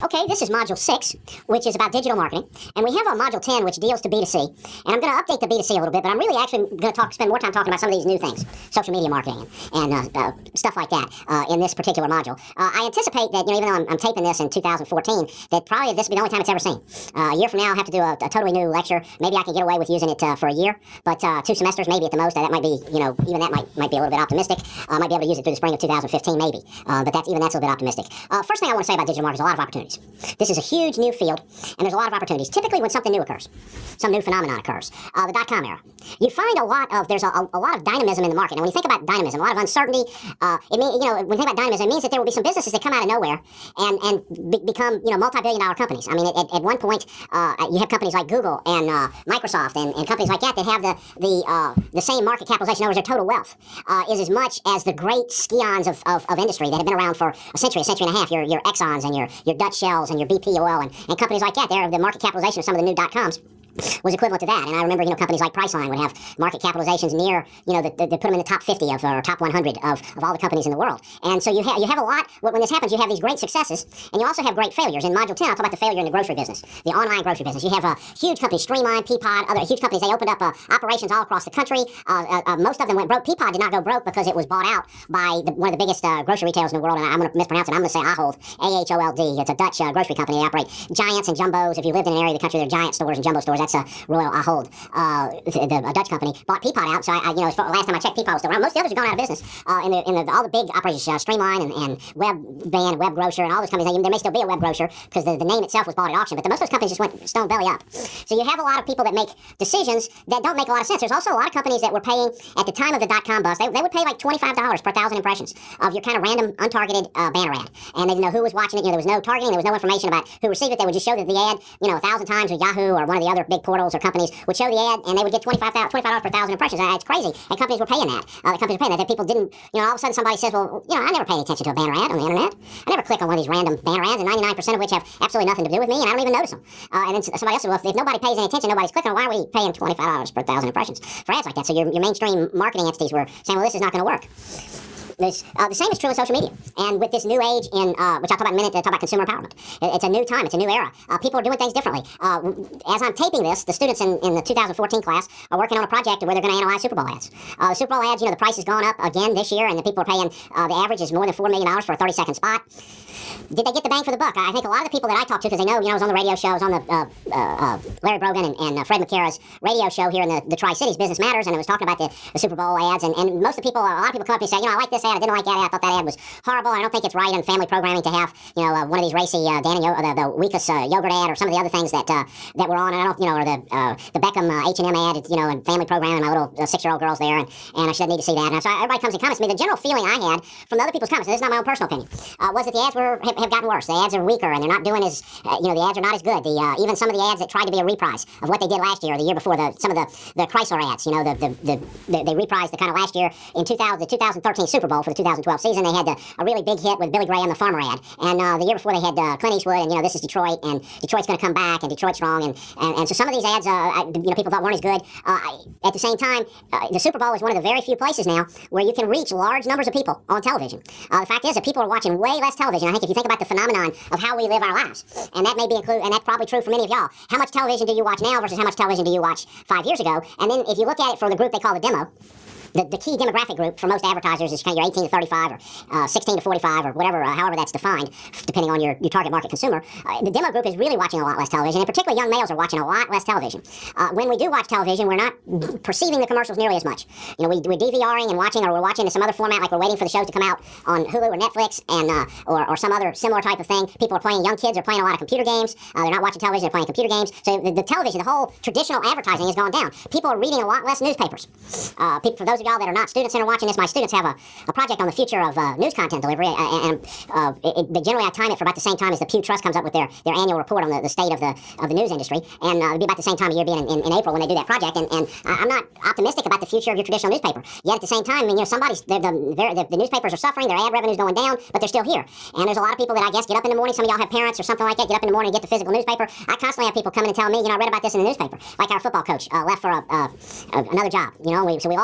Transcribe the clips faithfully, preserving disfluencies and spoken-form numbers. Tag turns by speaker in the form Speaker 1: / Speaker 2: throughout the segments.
Speaker 1: Okay, this is Module six, which is about digital marketing, and we have a Module ten, which deals to B two C, and I'm going to update the B two C a little bit, but I'm really actually going to talk, spend more time talking about some of these new things, social media marketing and, and uh, uh, stuff like that uh, in this particular module. Uh, I anticipate that, you know, even though I'm, I'm taping this in two thousand fourteen, that probably this will be the only time it's ever seen. Uh, a year from now, I'll have to do a, a totally new lecture. Maybe I can get away with using it uh, for a year, but uh, two semesters maybe at the most. That might be, you know, even that might might be a little bit optimistic. I uh, might be able to use it through the spring of two thousand fifteen, maybe, uh, but that's even that's a little bit optimistic. Uh, first thing I want to say about digital marketing is a lot of opportunities. This is a huge new field, and there's a lot of opportunities. Typically, when something new occurs, some new phenomenon occurs, uh, the dot-com era, you find a lot of there's a, a, a lot of dynamism in the market. And when you think about dynamism, a lot of uncertainty. Uh, it mean, you know, when you think about dynamism, it means that there will be some businesses that come out of nowhere and and be, become, you know, multi-billion-dollar companies. I mean, at, at one point, uh, you have companies like Google and uh, Microsoft and, and companies like that that have the the uh, the same market capitalization. In other words, their total wealth uh, is as much as the great scions of, of, of industry that have been around for a century, a century and a half. Your your Exxons and your your Dutch Shells and your B P oil and, and companies like that. They're the market capitalization of some of the new dot-coms was equivalent to that. And I remember, you know, companies like Priceline would have market capitalizations near, you know, they put them in the top fifty of, or top one hundred of, of all the companies in the world. And so you, ha you have a lot, when this happens, you have these great successes, and you also have great failures. In Module ten, I'll talk about the failure in the grocery business, the online grocery business. You have a huge company, Streamline, Peapod, other huge companies. They opened up uh, operations all across the country. Uh, uh, uh, most of them went broke. Peapod did not go broke because it was bought out by the, one of the biggest uh, grocery retailers in the world, and I'm going to mispronounce it. I'm going to say Ahold, A H O L D. It's a Dutch uh, grocery company. They operate giants and jumbos. If you lived in an area of the country, they're giant stores and jumbo stores. That's a Royal Ahold, uh, the, the a Dutch company, bought Peapod out. So I, I you know, as far, last time I checked, Peapod was still around. Most of the others have gone out of business. Uh, in the, in the, all the big operations, uh, Streamline and, and Webvan, Web Grocer, and all those companies. There may still be a Web Grocer because the, the name itself was bought at auction, but the, most of those companies just went stone belly up. So you have a lot of people that make decisions that don't make a lot of sense. There's also a lot of companies that were paying at the time of the dot-com bust. They, they would pay like twenty-five dollars per thousand impressions of your kind of random, untargeted uh, banner ad, and they didn't know who was watching it. You know, there was no targeting. There was no information about who received it. They would just show that the ad, you know, a thousand times with Yahoo or one of the other big portals or companies would show the ad, and they would get twenty-five dollars per thousand impressions. Uh, it's crazy. And companies were paying that. Uh, the companies were paying that. That people didn't, you know, all of a sudden somebody says, well, you know, I never pay any attention to a banner ad on the internet. I never click on one of these random banner ads, and ninety-nine percent of which have absolutely nothing to do with me, and I don't even notice them. Uh, and then somebody else said, well, if, if nobody pays any attention, nobody's clicking, why are we paying twenty-five dollars per thousand impressions for ads like that? So your, your mainstream marketing entities were saying, well, this is not going to work. This, uh, the same is true in social media. And with this new age in, uh, which I'll talk about in a minute, to talk about consumer empowerment. It, it's a new time. It's a new era. Uh, people are doing things differently. Uh, as I'm taping this, the students in, in the two thousand fourteen class are working on a project where they're going to analyze Super Bowl ads. Uh, the Super Bowl ads, you know, the price has gone up again this year, and the people are paying, uh, the average is more than four million dollars for a thirty second spot. Did they get the bang for the buck? I think a lot of the people that I talk to, because they know, you know, I was on the radio show, I was on the uh, uh, uh, Larry Brogan and, and uh, Fred McCara's radio show here in the, the Tri-Cities, Business Matters, and it was talking about the, the Super Bowl ads, and, and most of the people, a lot of people come up and say, you know, I like this ad, I didn't like that ad, I thought that ad was horrible, I don't think it's right in family programming to have, you know, uh, one of these racy uh, Dan and Yo the, the Weekus uh, yogurt ad, or some of the other things that uh, that were on, and I don't, you know, or the uh, the Beckham uh, H and M ad, you know, and family programming, my little uh, six-year-old girl's there, and, and I should need to see that. And so everybody comes and comments to me. The general feeling I had from the other people's comments, and this is not my own personal opinion, uh, was that the ads were have, have gotten worse. The ads are weaker, and they're not doing as, uh, you know, the ads are not as good. The uh, even some of the ads that tried to be a reprise of what they did last year or the year before, the some of the, the Chrysler ads, you know, the, the, the, the they reprised the kind of last year in two thousand, the two thousand thirteen Super Bowl for the two thousand twelve season. They had the, a really big hit with Billy Graham, the farmer ad, and uh, the year before they had uh, Clint Eastwood, and, you know, this is Detroit, and Detroit's going to come back, and Detroit's strong, and, and, and so some of these ads, uh, I, you know, people thought weren't as good. Uh, at the same time, uh, the Super Bowl is one of the very few places now where you can reach large numbers of people on television. Uh, the fact is that people are watching way less television. I think if you think about the phenomenon of how we live our lives, and that may be include, and that's probably true for many of y'all. How much television do you watch now versus how much television do you watch five years ago? And then if you look at it for the group they call the demo, The, the key demographic group for most advertisers is kind of your eighteen to thirty-five or uh, sixteen to forty-five or whatever, uh, however that's defined, depending on your, your target market consumer. Uh, the demo group is really watching a lot less television, and particularly young males are watching a lot less television. Uh, when we do watch television, we're not perceiving the commercials nearly as much. You know, we, we're DVRing and watching, or we're watching in some other format, like we're waiting for the shows to come out on Hulu or Netflix, and uh, or, or some other similar type of thing. People are playing, young kids are playing a lot of computer games. Uh, they're not watching television, they're playing computer games. So the, the television, the whole traditional advertising has gone down. People are reading a lot less newspapers. Uh, for those of y'all that are not students and are watching this, my students have a, a project on the future of uh, news content delivery, uh, and uh, it, it, generally I time it for about the same time as the Pew Trust comes up with their, their annual report on the, the state of the of the news industry, and uh, it'll be about the same time of year, being in, in, in April when they do that project, and, and I'm not optimistic about the future of your traditional newspaper. Yet at the same time, I mean, you know, somebody's, the, the, the, the newspapers are suffering, their ad revenue's going down, but they're still here. And there's a lot of people that I guess get up in the morning, some of y'all have parents or something like that, get up in the morning and get the physical newspaper. I constantly have people coming and telling me, you know, I read about this in the newspaper, like our football coach uh, left for a, uh, another job, you know, we, so we lost our football. I was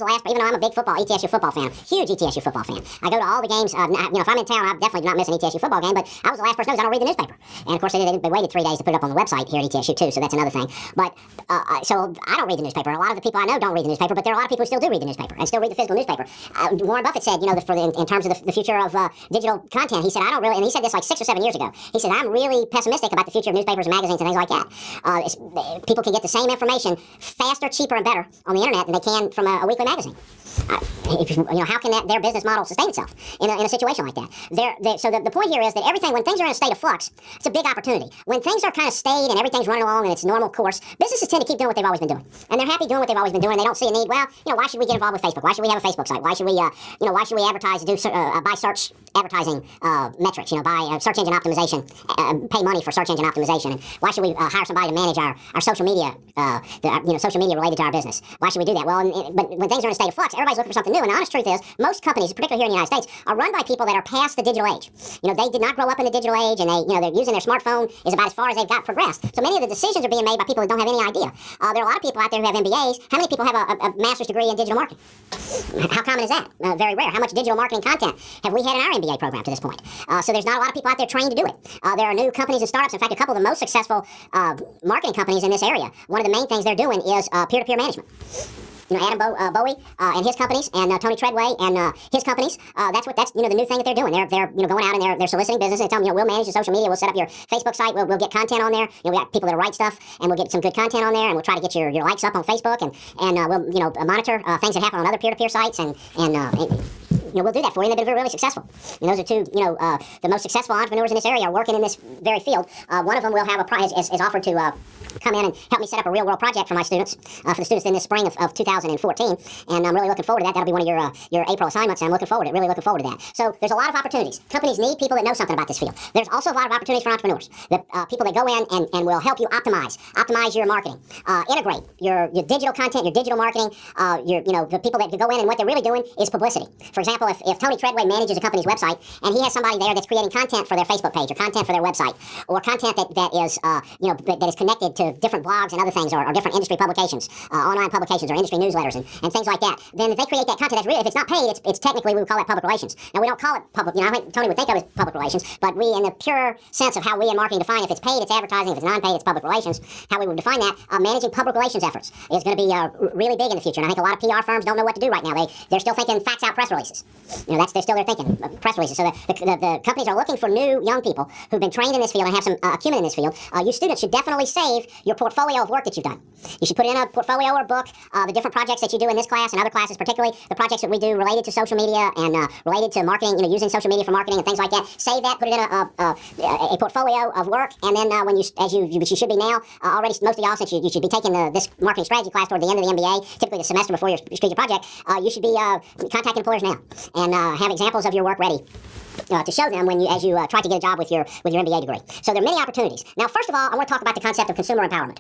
Speaker 1: the last, even though I'm a big football, E T S U football fan, huge E T S U football fan. I go to all the games. Uh, you know, if I'm in town, I definitely do not miss an E T S U football game, but I was the last person who knows I don't read the newspaper. And of course, they, they, they waited three days to put it up on the website here at E T S U too, so that's another thing. But, uh, so I don't read the newspaper. A lot of the people I know don't read the newspaper, but there are a lot of people who still do read the newspaper and still read the physical newspaper. Uh, Warren Buffett said, you know, for the, in, in terms of the, the future of uh, digital content, he said, I don't really, and he said this like six or seven years ago, he said, I'm really pessimistic about the future of newspapers and magazines and things like that. Uh, it's, people can get the same information faster, cheaper, and better on the internet than they can from a, a weekly magazine. Uh, you know, how can that, their business model sustain itself in a, in a situation like that? They're, they're, so the, the point here is that everything, when things are in a state of flux, it's a big opportunity. When things are kind of staid and everything's running along in its normal course, businesses tend to keep doing what they've always been doing. And they're happy doing what they've always been doing. They don't see a need. Well, you know, why should we get involved with Facebook? Why should we have a Facebook site? Why should we, uh, you know, why should we advertise, do uh, buy search advertising uh, metrics? You know, buy uh, search engine optimization, uh, pay money for search engine optimization. And why should we uh, hire somebody to manage our, our social media, uh, the, you know, social media related to our business? Why should we do that? Well, and, but when things are in a state of flux, everybody's looking for something new. And the honest truth is, most companies, particularly here in the United States, are run by people that are past the digital age. You know, they did not grow up in the digital age, and they, you know, they're using their smartphone is about as far as they've got progressed. So many of the decisions are being made by people that don't have any idea. Uh, there are a lot of people out there who have M B As. How many people have a, a, a master's degree in digital marketing? How common is that? Uh, very rare. How much digital marketing content have we had in our M B A program to this point? Uh, so there's not a lot of people out there trained to do it. Uh, there are new companies and startups. In fact, a couple of the most successful uh, marketing companies in this area, one of the main things they're doing is uh, peer-to-peer management. You know, Adam Bo uh, Bowie uh, and his companies, and uh, Tony Treadway and uh, his companies. Uh, that's what that's you know the new thing that they're doing. They're they're you know going out and they're they're soliciting business and telling them, you know, we'll manage the social media, we'll set up your Facebook site, we'll we'll get content on there. You know, we got people that write stuff, and we'll get some good content on there, and we'll try to get your, your likes up on Facebook, and and uh, we'll you know monitor uh, things that happen on other peer-to-peer sites, and and. Uh, and You know, we'll do that for you, and they've been really successful. And those are two, you know, uh, the most successful entrepreneurs in this area are working in this very field. Uh, one of them will have a prize, is, is offered to uh, come in and help me set up a real-world project for my students, uh, for the students in this spring of, of two thousand fourteen. And I'm really looking forward to that. That'll be one of your uh, your April assignments, and I'm looking forward to it, really looking forward to that. So there's a lot of opportunities. Companies need people that know something about this field. There's also a lot of opportunities for entrepreneurs, the, uh, people that go in and, and will help you optimize, optimize your marketing, uh, integrate your, your digital content, your digital marketing, uh, your, you know, the people that go in and what they're really doing is publicity. For example, if, if Tony Treadway manages a company's website, and he has somebody there that's creating content for their Facebook page, or content for their website, or content that, that is, uh, you know, that, that is connected to different blogs and other things, or, or different industry publications, uh, online publications, or industry newsletters, and, and things like that, then if they create that content, that's really, if it's not paid, it's, it's technically, we would call that public relations. Now, we don't call it public, you know, I think Tony would think of it as public relations, but we, in the pure sense of how we in marketing define, if it's paid, it's advertising, if it's non-paid, it's public relations, how we would define that, uh, managing public relations efforts is going to be uh, really big in the future, and I think a lot of P R firms don't know what to do right now. They, they're still thinking fax out press releases. You know, that's, they're still they're thinking, uh, press releases. So the, the, the, the companies are looking for new young people who've been trained in this field and have some uh, acumen in this field. Uh, you students should definitely save your portfolio of work that you've done. You should put in a portfolio or a book, uh, the different projects that you do in this class and other classes, particularly the projects that we do related to social media and uh, related to marketing, you know, using social media for marketing and things like that. Save that, put it in a, a, a, a portfolio of work, and then uh, when you, as you, which you should be now, uh, already, most of y'all, since you, you should be taking the, this marketing strategy class toward the end of the M B A, typically the semester before your strategic project, uh, you should be uh, contacting employers now and uh, have examples of your work ready. Uh, to show them when you, as you uh, try to get a job with your with your M B A degree. So there are many opportunities. Now, first of all, I want to talk about the concept of consumer empowerment.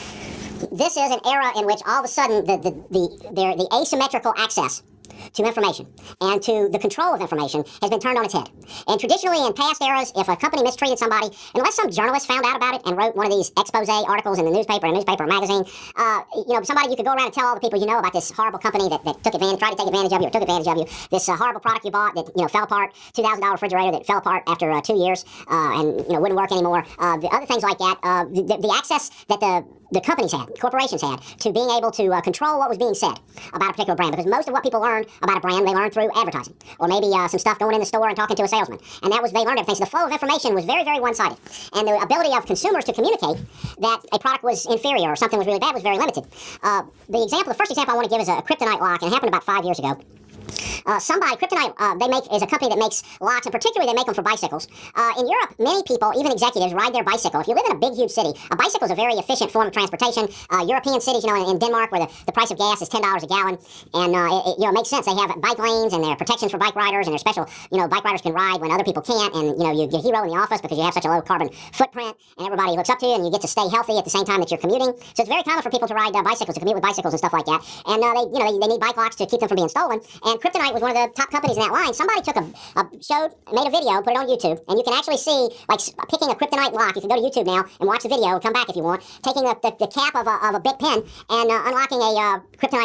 Speaker 1: This is an era in which all of a sudden the the the, the, the asymmetrical access to information and to the control of information has been turned on its head. And traditionally, in past eras, if a company mistreated somebody, unless some journalist found out about it and wrote one of these expose articles in the newspaper, a newspaper, a magazine, uh, you know, somebody you could go around and tell all the people you know about this horrible company that, that took advantage, tried to take advantage of you, or took advantage of you, this uh, horrible product you bought that, you know, fell apart, two thousand dollar refrigerator that fell apart after uh, two years uh, and, you know, wouldn't work anymore, uh, the other things like that, uh, the, the access that the the companies had, corporations had, to being able to uh, control what was being said about a particular brand. Because most of what people learned about a brand, they learned through advertising. Or maybe uh, some stuff going in the store and talking to a salesman. And that was, they learned everything. So the flow of information was very, very one-sided. And the ability of consumers to communicate that a product was inferior or something was really bad was very limited. Uh, the example, the first example I want to give is a kryptonite lock, and it happened about five years ago. Uh, somebody, Kryptonite, uh, they make is a company that makes locks, and particularly they make them for bicycles. Uh, in Europe, many people, even executives, ride their bicycle. If you live in a big, huge city, a bicycle is a very efficient form of transportation. Uh, European cities, you know, in, in Denmark, where the, the price of gas is ten dollars a gallon, and uh, it, it, you know, it makes sense. They have bike lanes, and there are protections for bike riders, and there's special, you know, bike riders can ride when other people can't, and, you know, you, you're a hero in the office because you have such a low carbon footprint, and everybody looks up to you, and you get to stay healthy at the same time that you're commuting. So it's very common for people to ride uh, bicycles, to commute with bicycles and stuff like that, and uh, they, you know, they, they need bike locks to keep them from being stolen, and Kryptonite was one of the top companies in that line. Somebody took a, a showed, made a video, put it on YouTube, and you can actually see, like, picking a Kryptonite lock. You can go to YouTube now and watch the video and come back if you want, taking the, the, the cap of a, of a Bic pen and uh, unlocking a uh, Kryptonite lock.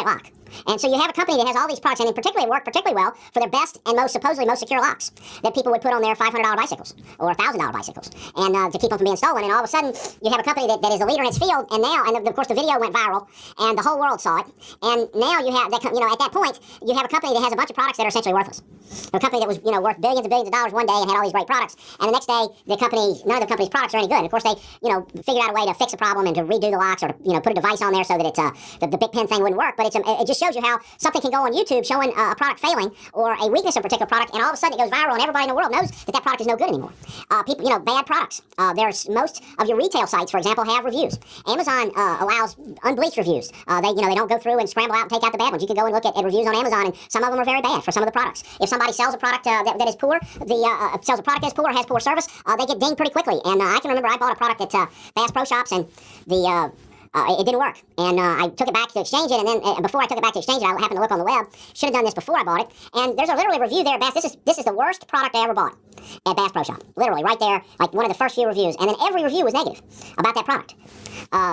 Speaker 1: And so you have a company that has all these products, and in particular work particularly well for their best and most supposedly most secure locks that people would put on their five hundred dollar bicycles or one thousand dollar bicycles, and uh, to keep them from being stolen. And all of a sudden, you have a company that, that is the leader in its field, and now, and of course, the video went viral, and the whole world saw it. And now you have that, you know, at that point, you have a company that has a bunch of products that are essentially worthless. A company that was, you know, worth billions and billions of dollars one day and had all these great products, and the next day, the company, none of the company's products are any good. And of course, they, you know, figured out a way to fix a problem and to redo the locks or to, you know, put a device on there so that it's uh, the, the big pin thing wouldn't work. But it's, um, it just shows you how something can go on YouTube showing uh, a product failing or a weakness of a particular product, and all of a sudden it goes viral, and everybody in the world knows that that product is no good anymore. Uh, people, you know, bad products. Uh, there's most of your retail sites, for example, have reviews. Amazon uh, allows unbleached reviews. Uh, they, you know, they don't go through and scramble out and take out the bad ones. You can go and look at, at reviews on Amazon, and some of them are very bad for some of the products. If somebody sells a product uh, that, that is poor, the uh, uh, sells a product that's poor, has poor service, uh, they get dinged pretty quickly. And uh, I can remember I bought a product at uh, Bass Pro Shops, and the uh, Uh, it didn't work, and uh, I took it back to exchange it, and then uh, before I took it back to exchange it, I happened to look on the web. Should have done this before I bought it, and there's a literally review there at Bass. This is this is the worst product I ever bought at Bass Pro Shop. Literally, right there, like one of the first few reviews, and then every review was negative about that product. Uh,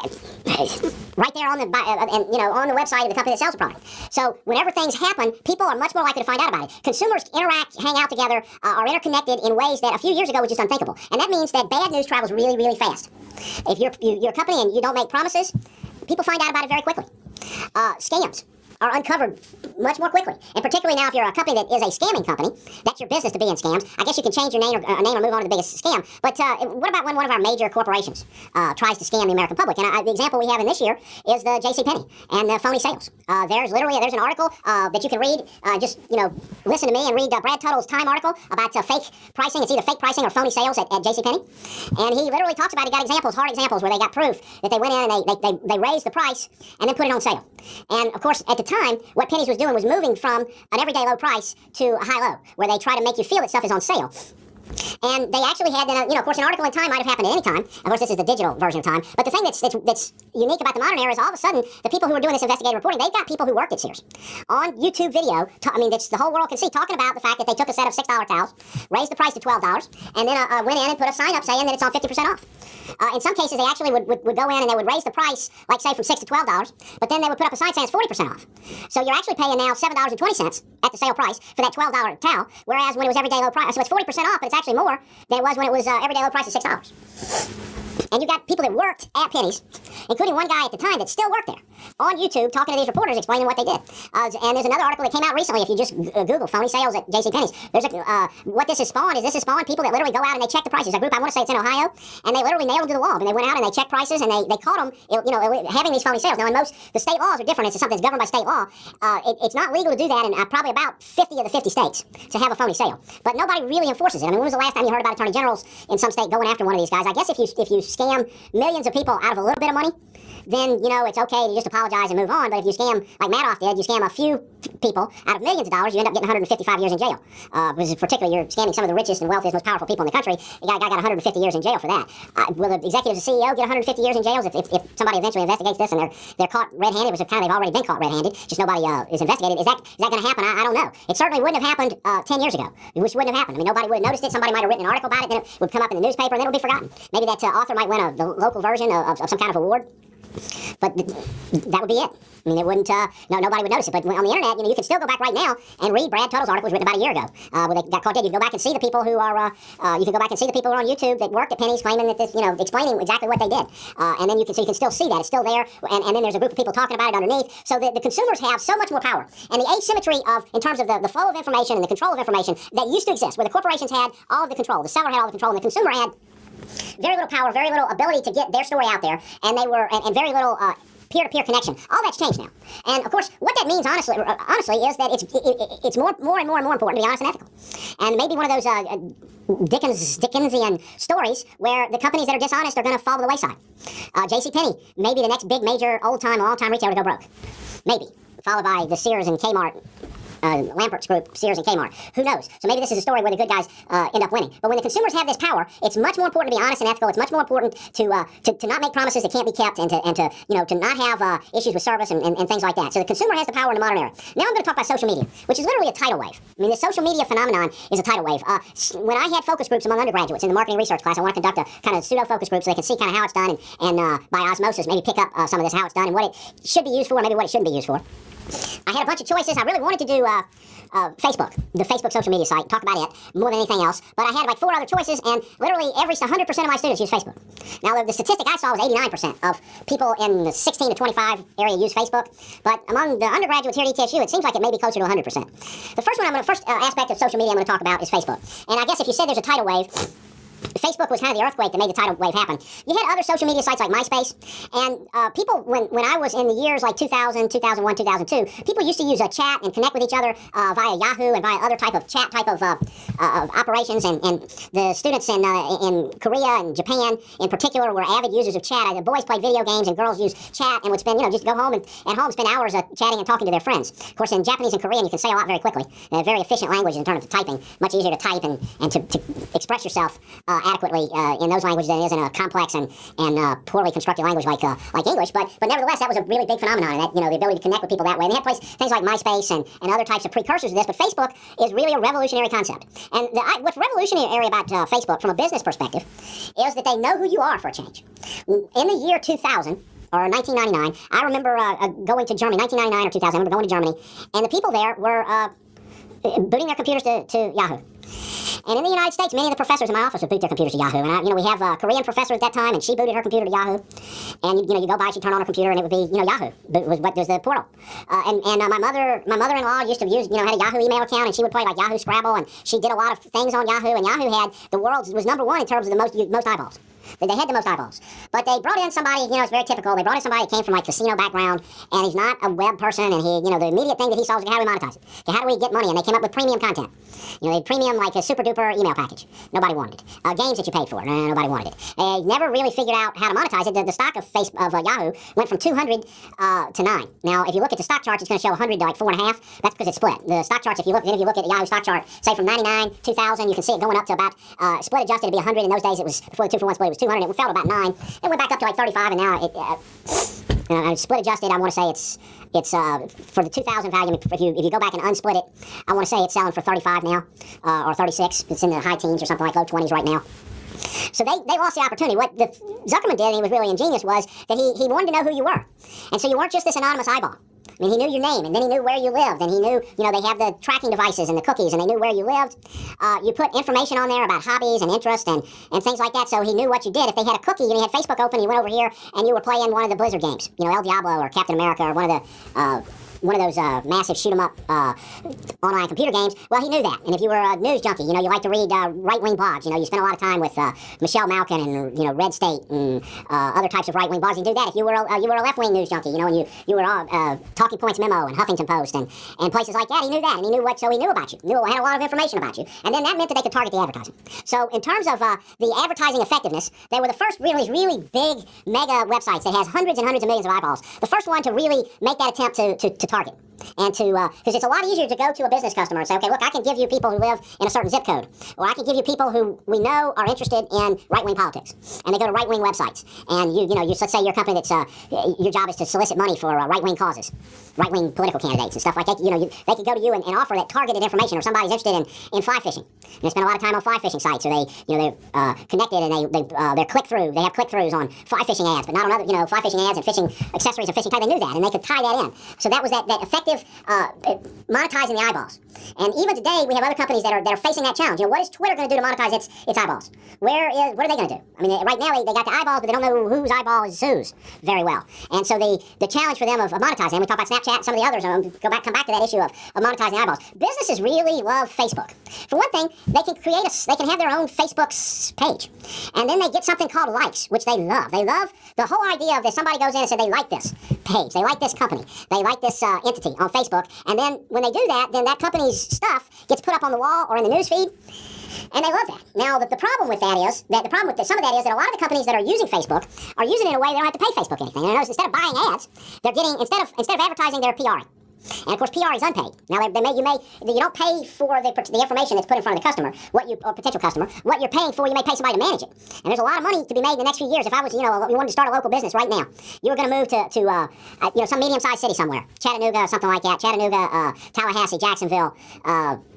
Speaker 1: right there on the uh, and you know on the website of the company that sells the product. So whenever things happen, people are much more likely to find out about it. Consumers interact, hang out together, uh, are interconnected in ways that a few years ago was just unthinkable, and that means that bad news travels really, really fast. If you're you, you're a company and you don't make promises, people find out about it very quickly. Uh, scams are uncovered much more quickly. And particularly now if you're a company that is a scamming company, that's your business to be in scams. I guess you can change your name or, uh, name or move on to the biggest scam. But uh, what about when one of our major corporations uh, tries to scam the American public? And uh, the example we have in this year is the JCPenney and the phony sales. Uh, there's literally, there's an article uh, that you can read. Uh, just, you know, listen to me and read uh, Brad Tuttle's Time article about uh, fake pricing. It's either fake pricing or phony sales at, at JCPenney. And he literally talks about, he got examples, hard examples, where they got proof that they went in and they, they, they, they raised the price and then put it on sale. And of course, at the time, what Penny's was doing was moving from an everyday low price to a high low, where they try to make you feel that stuff is on sale. And they actually had, you know, of course, an article in Time might have happened at any time. Of course, this is the digital version of Time. But the thing that's, that's, that's unique about the modern era is all of a sudden, the people who are doing this investigative reporting, they've got people who worked at Sears on YouTube video. I mean, that's the whole world can see, talking about the fact that they took a set of six dollar towels, raised the price to twelve dollars, and then uh, uh, went in and put a sign up saying that it's on fifty percent off. Uh, in some cases, they actually would, would, would go in and they would raise the price, like say from six to twelve dollars, but then they would put up a sign saying it's forty percent off. So you're actually paying now seven dollars and twenty cents at the sale price for that twelve dollar towel, whereas when it was everyday low price, so it's forty percent off, but it's actually more than it was when it was uh, everyday low price of six dollars. And you got people that worked at Penny's, including one guy at the time that still worked there, on YouTube talking to these reporters explaining what they did. Uh, and there's another article that came out recently, if you just uh, Google phony sales at JCPenney's. There's a, uh, what this has spawned is this has spawned people that literally go out and they check the prices. A group, I want to say it's in Ohio, and they literally nailed them to the wall. And they went out and they checked prices, and they, they caught them, you know, having these phony sales. Now, in most, the state laws are different. It's something that's governed by state law. Uh, it, it's not legal to do that in uh, probably about fifty of the fifty states to have a phony sale. But nobody really enforces it. I mean, when was the last time you heard about attorney generals in some state going after one of these guys? I guess if you if you scam millions of people out of a little bit of money, then, you know, it's okay to just apologize and move on. But if you scam, like Madoff did, you scam a few people out of millions of dollars, you end up getting one hundred fifty-five years in jail. Uh, because particularly, you're scamming some of the richest and wealthiest, most powerful people in the country. The guy got one hundred fifty years in jail for that. Uh, will the executive C E O get one hundred fifty years in jail if, if, if somebody eventually investigates this and they're they're caught red-handed, which kind of they've already been caught red-handed, just nobody uh, is investigated? Is that is that going to happen? I, I don't know. It certainly wouldn't have happened uh, ten years ago. Which wouldn't have happened. I mean, nobody would have noticed it. Somebody might have written an article about it, then it would come up in the newspaper, and then it would be forgotten. Maybe that uh, author might win a, the local version of, of some kind of award. But th that would be it. I mean, it wouldn't, uh, no, nobody would notice it. But on the internet, you know, you can still go back right now and read Brad Tuttle's article. It was written about a year ago, uh, where they got caught dead. You can go back and see the people who are, uh, uh, you can go back and see the people who are on YouTube that worked at Penny's claiming that this, you know, explaining exactly what they did. Uh, and then you can, so you can still see that. It's still there. And, and then there's a group of people talking about it underneath. So the, the consumers have so much more power. And the asymmetry of, in terms of the, the flow of information and the control of information that used to exist, where the corporations had all of the control, the seller had all the control, and the consumer had very little power, very little ability to get their story out there, and they were, and, and very little, uh, peer-to-peer connection. All that's changed now. And of course, what that means, honestly, uh, honestly, is that it's it, it, it's more, more and more and more important to be honest and ethical. And maybe one of those uh, Dickens, Dickensian stories where the companies that are dishonest are going to fall to the wayside. Uh, JCPenney, maybe the next big, major, old-time, long-time retailer to go broke. Maybe. Followed by the Sears and Kmart. Uh, Lampert's group, Sears and Kmart. Who knows? So maybe this is a story where the good guys uh, end up winning. But when the consumers have this power, it's much more important to be honest and ethical. It's much more important to uh, to, to not make promises that can't be kept, and to and to you know to not have uh, issues with service and, and, and things like that. So the consumer has the power in the modern era. Now I'm going to talk about social media, which is literally a tidal wave. I mean, the social media phenomenon is a tidal wave. Uh, when I had focus groups among undergraduates in the marketing research class, I want to conduct a kind of pseudo focus group so they can see kind of how it's done, and, and uh, by osmosis maybe pick up uh, some of this how it's done and what it should be used for, and maybe what it shouldn't be used for. I had a bunch of choices. I really wanted to do uh, uh, Facebook, the Facebook social media site, talk about it more than anything else. But I had like four other choices, and literally every one hundred percent of my students use Facebook. Now, the, the statistic I saw was eighty-nine percent of people in the sixteen to twenty-five area use Facebook. But among the undergraduates here at E T S U, it seems like it may be closer to one hundred percent. The first one, I'm gonna, first uh, aspect of social media I'm going to talk about is Facebook. And I guess if you said there's a tidal wave, Facebook was kind of the earthquake that made the tidal wave happen. You had other social media sites like MySpace, and uh, people, when, when I was in the years like two thousand, two thousand one, two thousand two, people used to use a chat and connect with each other uh, via Yahoo and via other type of chat type of, uh, uh, of operations, and, and the students in, uh, in Korea and Japan in particular were avid users of chat. The boys played video games and girls used chat and would spend, you know, just go home and at home spend hours uh, chatting and talking to their friends. Of course, in Japanese and Korean, you can say a lot very quickly. Uh, very efficient language in terms of typing. Much easier to type and, and to, to express yourself uh, adequately uh, in those languages than it is in a complex and, and uh, poorly constructed language like uh, like English. But but nevertheless, that was a really big phenomenon, that, you know, the ability to connect with people that way. And they had place, things like MySpace and, and other types of precursors to this. But Facebook is really a revolutionary concept. And the, I, what's revolutionary about uh, Facebook from a business perspective is that they know who you are for a change. In the year two thousand, or nineteen ninety-nine, I remember uh, uh, going to Germany, nineteen ninety-nine or two thousand, I remember going to Germany, and the people there were uh, booting their computers to, to Yahoo. And in the United States, many of the professors in my office would boot their computers to Yahoo. And, I, you know, we have a Korean professor at that time, and she booted her computer to Yahoo. And, you know, you go by, she'd turn on her computer, and it would be, you know, Yahoo. It was what was the portal. Uh, and and uh, my mother, my mother-in-law used to use, you know, had a Yahoo email account, and she would play, like, Yahoo Scrabble, and she did a lot of things on Yahoo. And Yahoo had the world's, was number one in terms of the most, most eyeballs. They had the most eyeballs. But they brought in somebody, you know, it's very typical. They brought in somebody that came from, like, casino background, and he's not a web person, and he, you know, the immediate thing that he saw was, how do we monetize it? Okay, how do we get money? And they came up with premium content. You know, they had premium, like a super-duper email package. Nobody wanted it. Uh, games that you paid for. No, nobody wanted it. They never really figured out how to monetize it. The, the stock of Facebook, of uh, Yahoo went from two hundred uh, to nine. Now, if you look at the stock charts, it's going to show one hundred to, like, four and a half. That's because it's split. The stock charts, if you look, if you look at the Yahoo stock chart, say from ninety-nine, two thousand, you can see it going up to about, uh, split adjusted to be one hundred. In those days, it was, before the two for one split, it was two hundred. It fell to about nine. It went back up to like thirty-five, and now it, uh, uh, split adjusted, I want to say it's, it's uh, for the two thousand value, if you, if you go back and unsplit it, I want to say it's selling for thirty-five now, uh, or thirty-six. It's in the high teens or something, like low twenties right now. So they, they lost the opportunity. What the, Zuckerman did, and he was really ingenious, was that he, he wanted to know who you were. And so you weren't just this anonymous eyeball. I mean, he knew your name, and then he knew where you lived, and he knew, you know, they have the tracking devices and the cookies, and they knew where you lived. Uh, you put information on there about hobbies and interests and, and things like that, so he knew what you did. If they had a cookie and you had Facebook open, you went over here, and you were playing one of the Blizzard games, you know, El Diablo or Captain America or one of the... Uh, one of those uh, massive shoot-'em-up uh, online computer games, well, he knew that. And if you were a news junkie, you know, you like to read uh, right-wing blogs, you know, you spend a lot of time with uh, Michelle Malkin and, you know, Red State and uh, other types of right-wing blogs. You do that. If you were a, uh, you were a left-wing news junkie, you know, and you, you were uh, uh, Talking Points Memo and Huffington Post and, and places like that, he knew that. And he knew what, so he knew about you. Knew, had a lot of information about you. And then that meant that they could target the advertising. So in terms of uh, the advertising effectiveness, they were the first really, really big mega websites that has hundreds and hundreds of millions of eyeballs. The first one to really make that attempt to, to, to target. And to, because uh, it's a lot easier to go to a business customer and say, okay, look, I can give you people who live in a certain zip code, or I can give you people who we know are interested in right-wing politics, and they go to right-wing websites, and you, you know, you, let's say you're a company that's, uh, your job is to solicit money for uh, right-wing causes, right-wing political candidates and stuff like that. You know, you, they could go to you and, and offer that targeted information, or somebody's interested in, in fly fishing, and they spend a lot of time on fly fishing sites, or they, you know, they're uh, connected and they, they uh, they're click-through, they have click-throughs on fly fishing ads, but not on other, you know, fly fishing ads and fishing accessories and fishing type. They knew that, and they could tie that in. So that was that, that effective uh, monetizing the eyeballs. And even today, we have other companies that are that are facing that challenge. You know, what is Twitter going to do to monetize its its eyeballs? Where is what are they going to do? I mean, right now they, they got the eyeballs, but they don't know whose eyeball is whose very well. And so the the challenge for them of, of monetizing, and we talk about Snapchat, some of the others, um, go back come back to that issue of, of monetizing eyeballs. Businesses really love Facebook. For one thing, they can create a they can have their own Facebook page, and then they get something called likes, which they love. They love the whole idea of that somebody goes in and said they like this page, they like this company, they like this uh, entity on Facebook, and then when they do that, then that company's stuff gets put up on the wall or in the news feed, and they love that. Now, the, the problem with that is, that the problem with the, some of that is that a lot of the companies that are using Facebook are using it in a way they don't have to pay Facebook anything. And notice instead of buying ads, they're getting, instead of instead of advertising, they're PRing. And of course, P R is unpaid. Now, they, they may, you may, you don't pay for the, the information that's put in front of the customer, what you, or potential customer. What you're paying for, you may pay somebody to manage it. And there's a lot of money to be made in the next few years. If I was, you know, you wanted to start a local business right now, you were going to move to, to uh, uh, you know, some medium-sized city somewhere, Chattanooga, something like that, Chattanooga, uh, Tallahassee, Jacksonville, uh,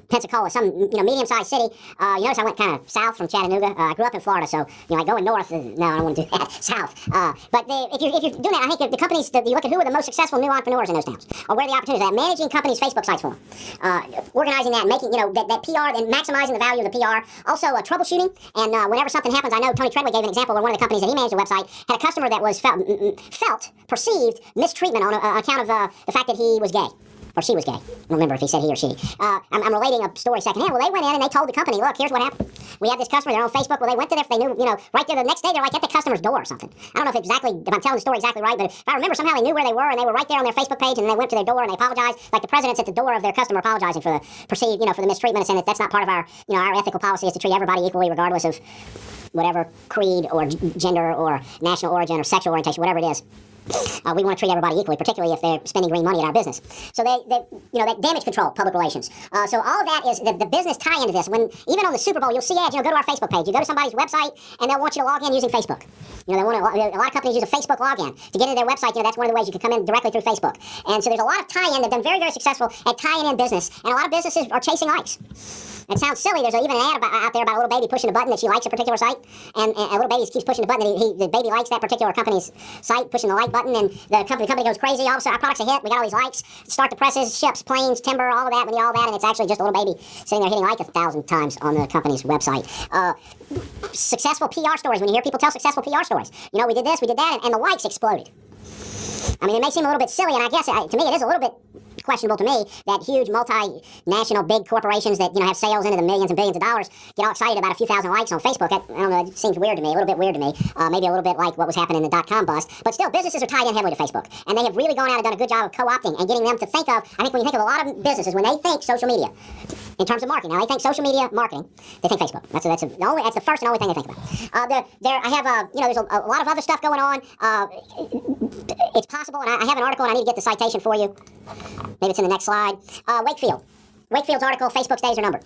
Speaker 1: Pensacola, some you know medium-sized city. Uh, you notice I went kind of south from Chattanooga. Uh, I grew up in Florida, so you know like going north. Is, no, I don't want to do that. South. Uh, but the, if you if you're doing that, I think the companies that you look at who are the most successful new entrepreneurs in those towns, or where the opportunities are. Managing companies' Facebook sites for them, uh, organizing that, making you know that, that P R and maximizing the value of the P R. Also uh, troubleshooting, and uh, whenever something happens, I know Tony Treadway gave an example where one of the companies that he managed the website had a customer that was felt, felt perceived mistreatment on a, a account of uh, the fact that he was gay. Or she was gay. I don't remember if he said he or she. Uh, I'm, I'm relating a story secondhand. Well, they went in and they told the company, look, here's what happened. We had this customer, they're on Facebook. Well, they went to there, they knew, you know, right there the next day, they're like at the customer's door or something. I don't know if exactly, if I'm telling the story exactly right, but if I remember somehow they knew where they were and they were right there on their Facebook page and they went to their door and they apologized, like the president's at the door of their customer apologizing for the perceived, you know, for the mistreatment and saying that that's not part of our, you know, our ethical policy is to treat everybody equally regardless of whatever creed or gender or national origin or sexual orientation, whatever it is. Uh, we want to treat everybody equally, particularly if they're spending green money in our business. So they, they you know, that damage control, public relations. Uh, so all of that is the, the business tie into this. When even on the Super Bowl, you'll see ads. You know, go to our Facebook page. You go to somebody's website, and they'll want you to log in using Facebook. You know, they want to, a lot of companies use a Facebook login to get into their website. You know, that's one of the ways you can come in directly through Facebook. And so there's a lot of tie-in. They've been very, very successful at tying in business, and a lot of businesses are chasing likes. It sounds silly. There's even an ad about, out there about a little baby pushing a button that she likes a particular site, and, and a little baby keeps pushing the button, and he, he, the baby likes that particular company's site, pushing the like button, and the company, the company goes crazy. All of a sudden, our product's a hit. We got all these likes. Start the presses, ships, planes, timber, all of that. We need all that, and it's actually just a little baby sitting there hitting like a thousand times on the company's website. Uh, successful P R stories. When you hear people tell successful P R stories, you know, we did this, we did that, and, and the likes exploded. I mean, it may seem a little bit silly, and I guess uh, to me it is a little bit questionable to me that huge multinational big corporations that you know have sales into the millions and billions of dollars get all excited about a few thousand likes on Facebook. I, I don't know, it seems weird to me, a little bit weird to me, uh, maybe a little bit like what was happening in the dot-com bust, but still businesses are tied in heavily to Facebook, and they have really gone out and done a good job of co-opting and getting them to think of, I think when you think of a lot of businesses, when they think social media, in terms of marketing, now they think social media marketing, they think Facebook. That's a, that's, a, the only, that's the first and only thing they think about. Uh, there, there, I have a, you know, there's a, a lot of other stuff going on. Uh, it's possible, and I, I have an article, and I need to get the citation for you. Maybe it's in the next slide. Uh, Wakefield. Wakefield's article, Facebook's days are numbered.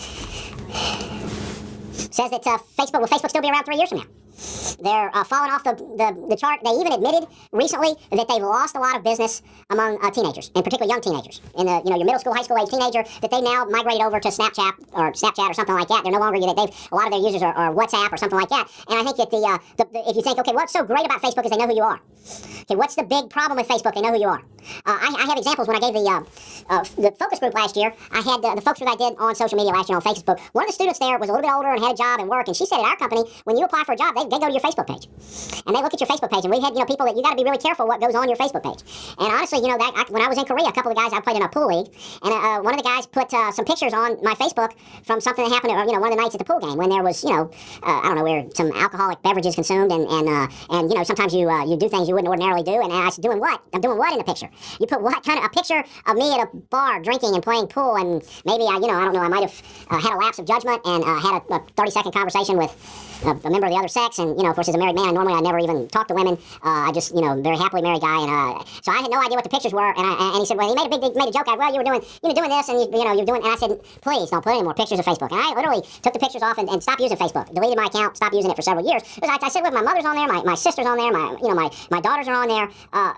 Speaker 1: Says that uh, Facebook, will Facebook still be around three years from now? They're uh, falling off the, the, the chart. They even admitted recently that they've lost a lot of business among uh, teenagers, and particularly young teenagers. In the, you know, your middle school, high school age teenager, that they now migrated over to Snapchat or Snapchat or something like that. They're no longer, they've, a lot of their users are, are WhatsApp or something like that. And I think that the, uh, the, the, if you think, okay, what's so great about Facebook is they know who you are. Okay, what's the big problem with Facebook? They know who you are. Uh, I, I have examples when I gave the uh, uh, the focus group last year. I had uh, the focus group I did on social media last year on Facebook. One of the students there was a little bit older and had a job and work, and she said at our company, when you apply for a job, they, they go to your Facebook page. And they look at your Facebook page, and we had, you know, people that you got to be really careful what goes on your Facebook page. And honestly, you know, that I, when I was in Korea, a couple of guys, I played in a pool league, and uh, one of the guys put uh, some pictures on my Facebook from something that happened, at, you know, one of the nights at the pool game when there was, you know, uh, I don't know, where some alcoholic beverages consumed, and and uh, and you know, sometimes you uh, you do things you wouldn't ordinarily do. And I said, doing what? I'm doing what in the picture? You put what kind of a picture of me at a bar drinking and playing pool, and maybe I, you know, I don't know, I might have uh, had a lapse of judgment and uh, had a, a thirty second conversation with uh, a member of the other sex, and you know, of course, as a married man, normally I never even talk to women. Uh, I just, you know, very happily married guy, and uh, so I had no idea what the pictures were. And, I, and he said, well, he made a big, he made a joke out. Well, you were doing, you were doing this, and you, you know, you're doing. And I said, please don't put any more pictures of Facebook. And I literally took the pictures off and, and stopped using Facebook, deleted my account, stopped using it for several years. Because I, I said, look, my mother's on there, my, my sister's on there, my, you know, my, my daughters are on there. Uh,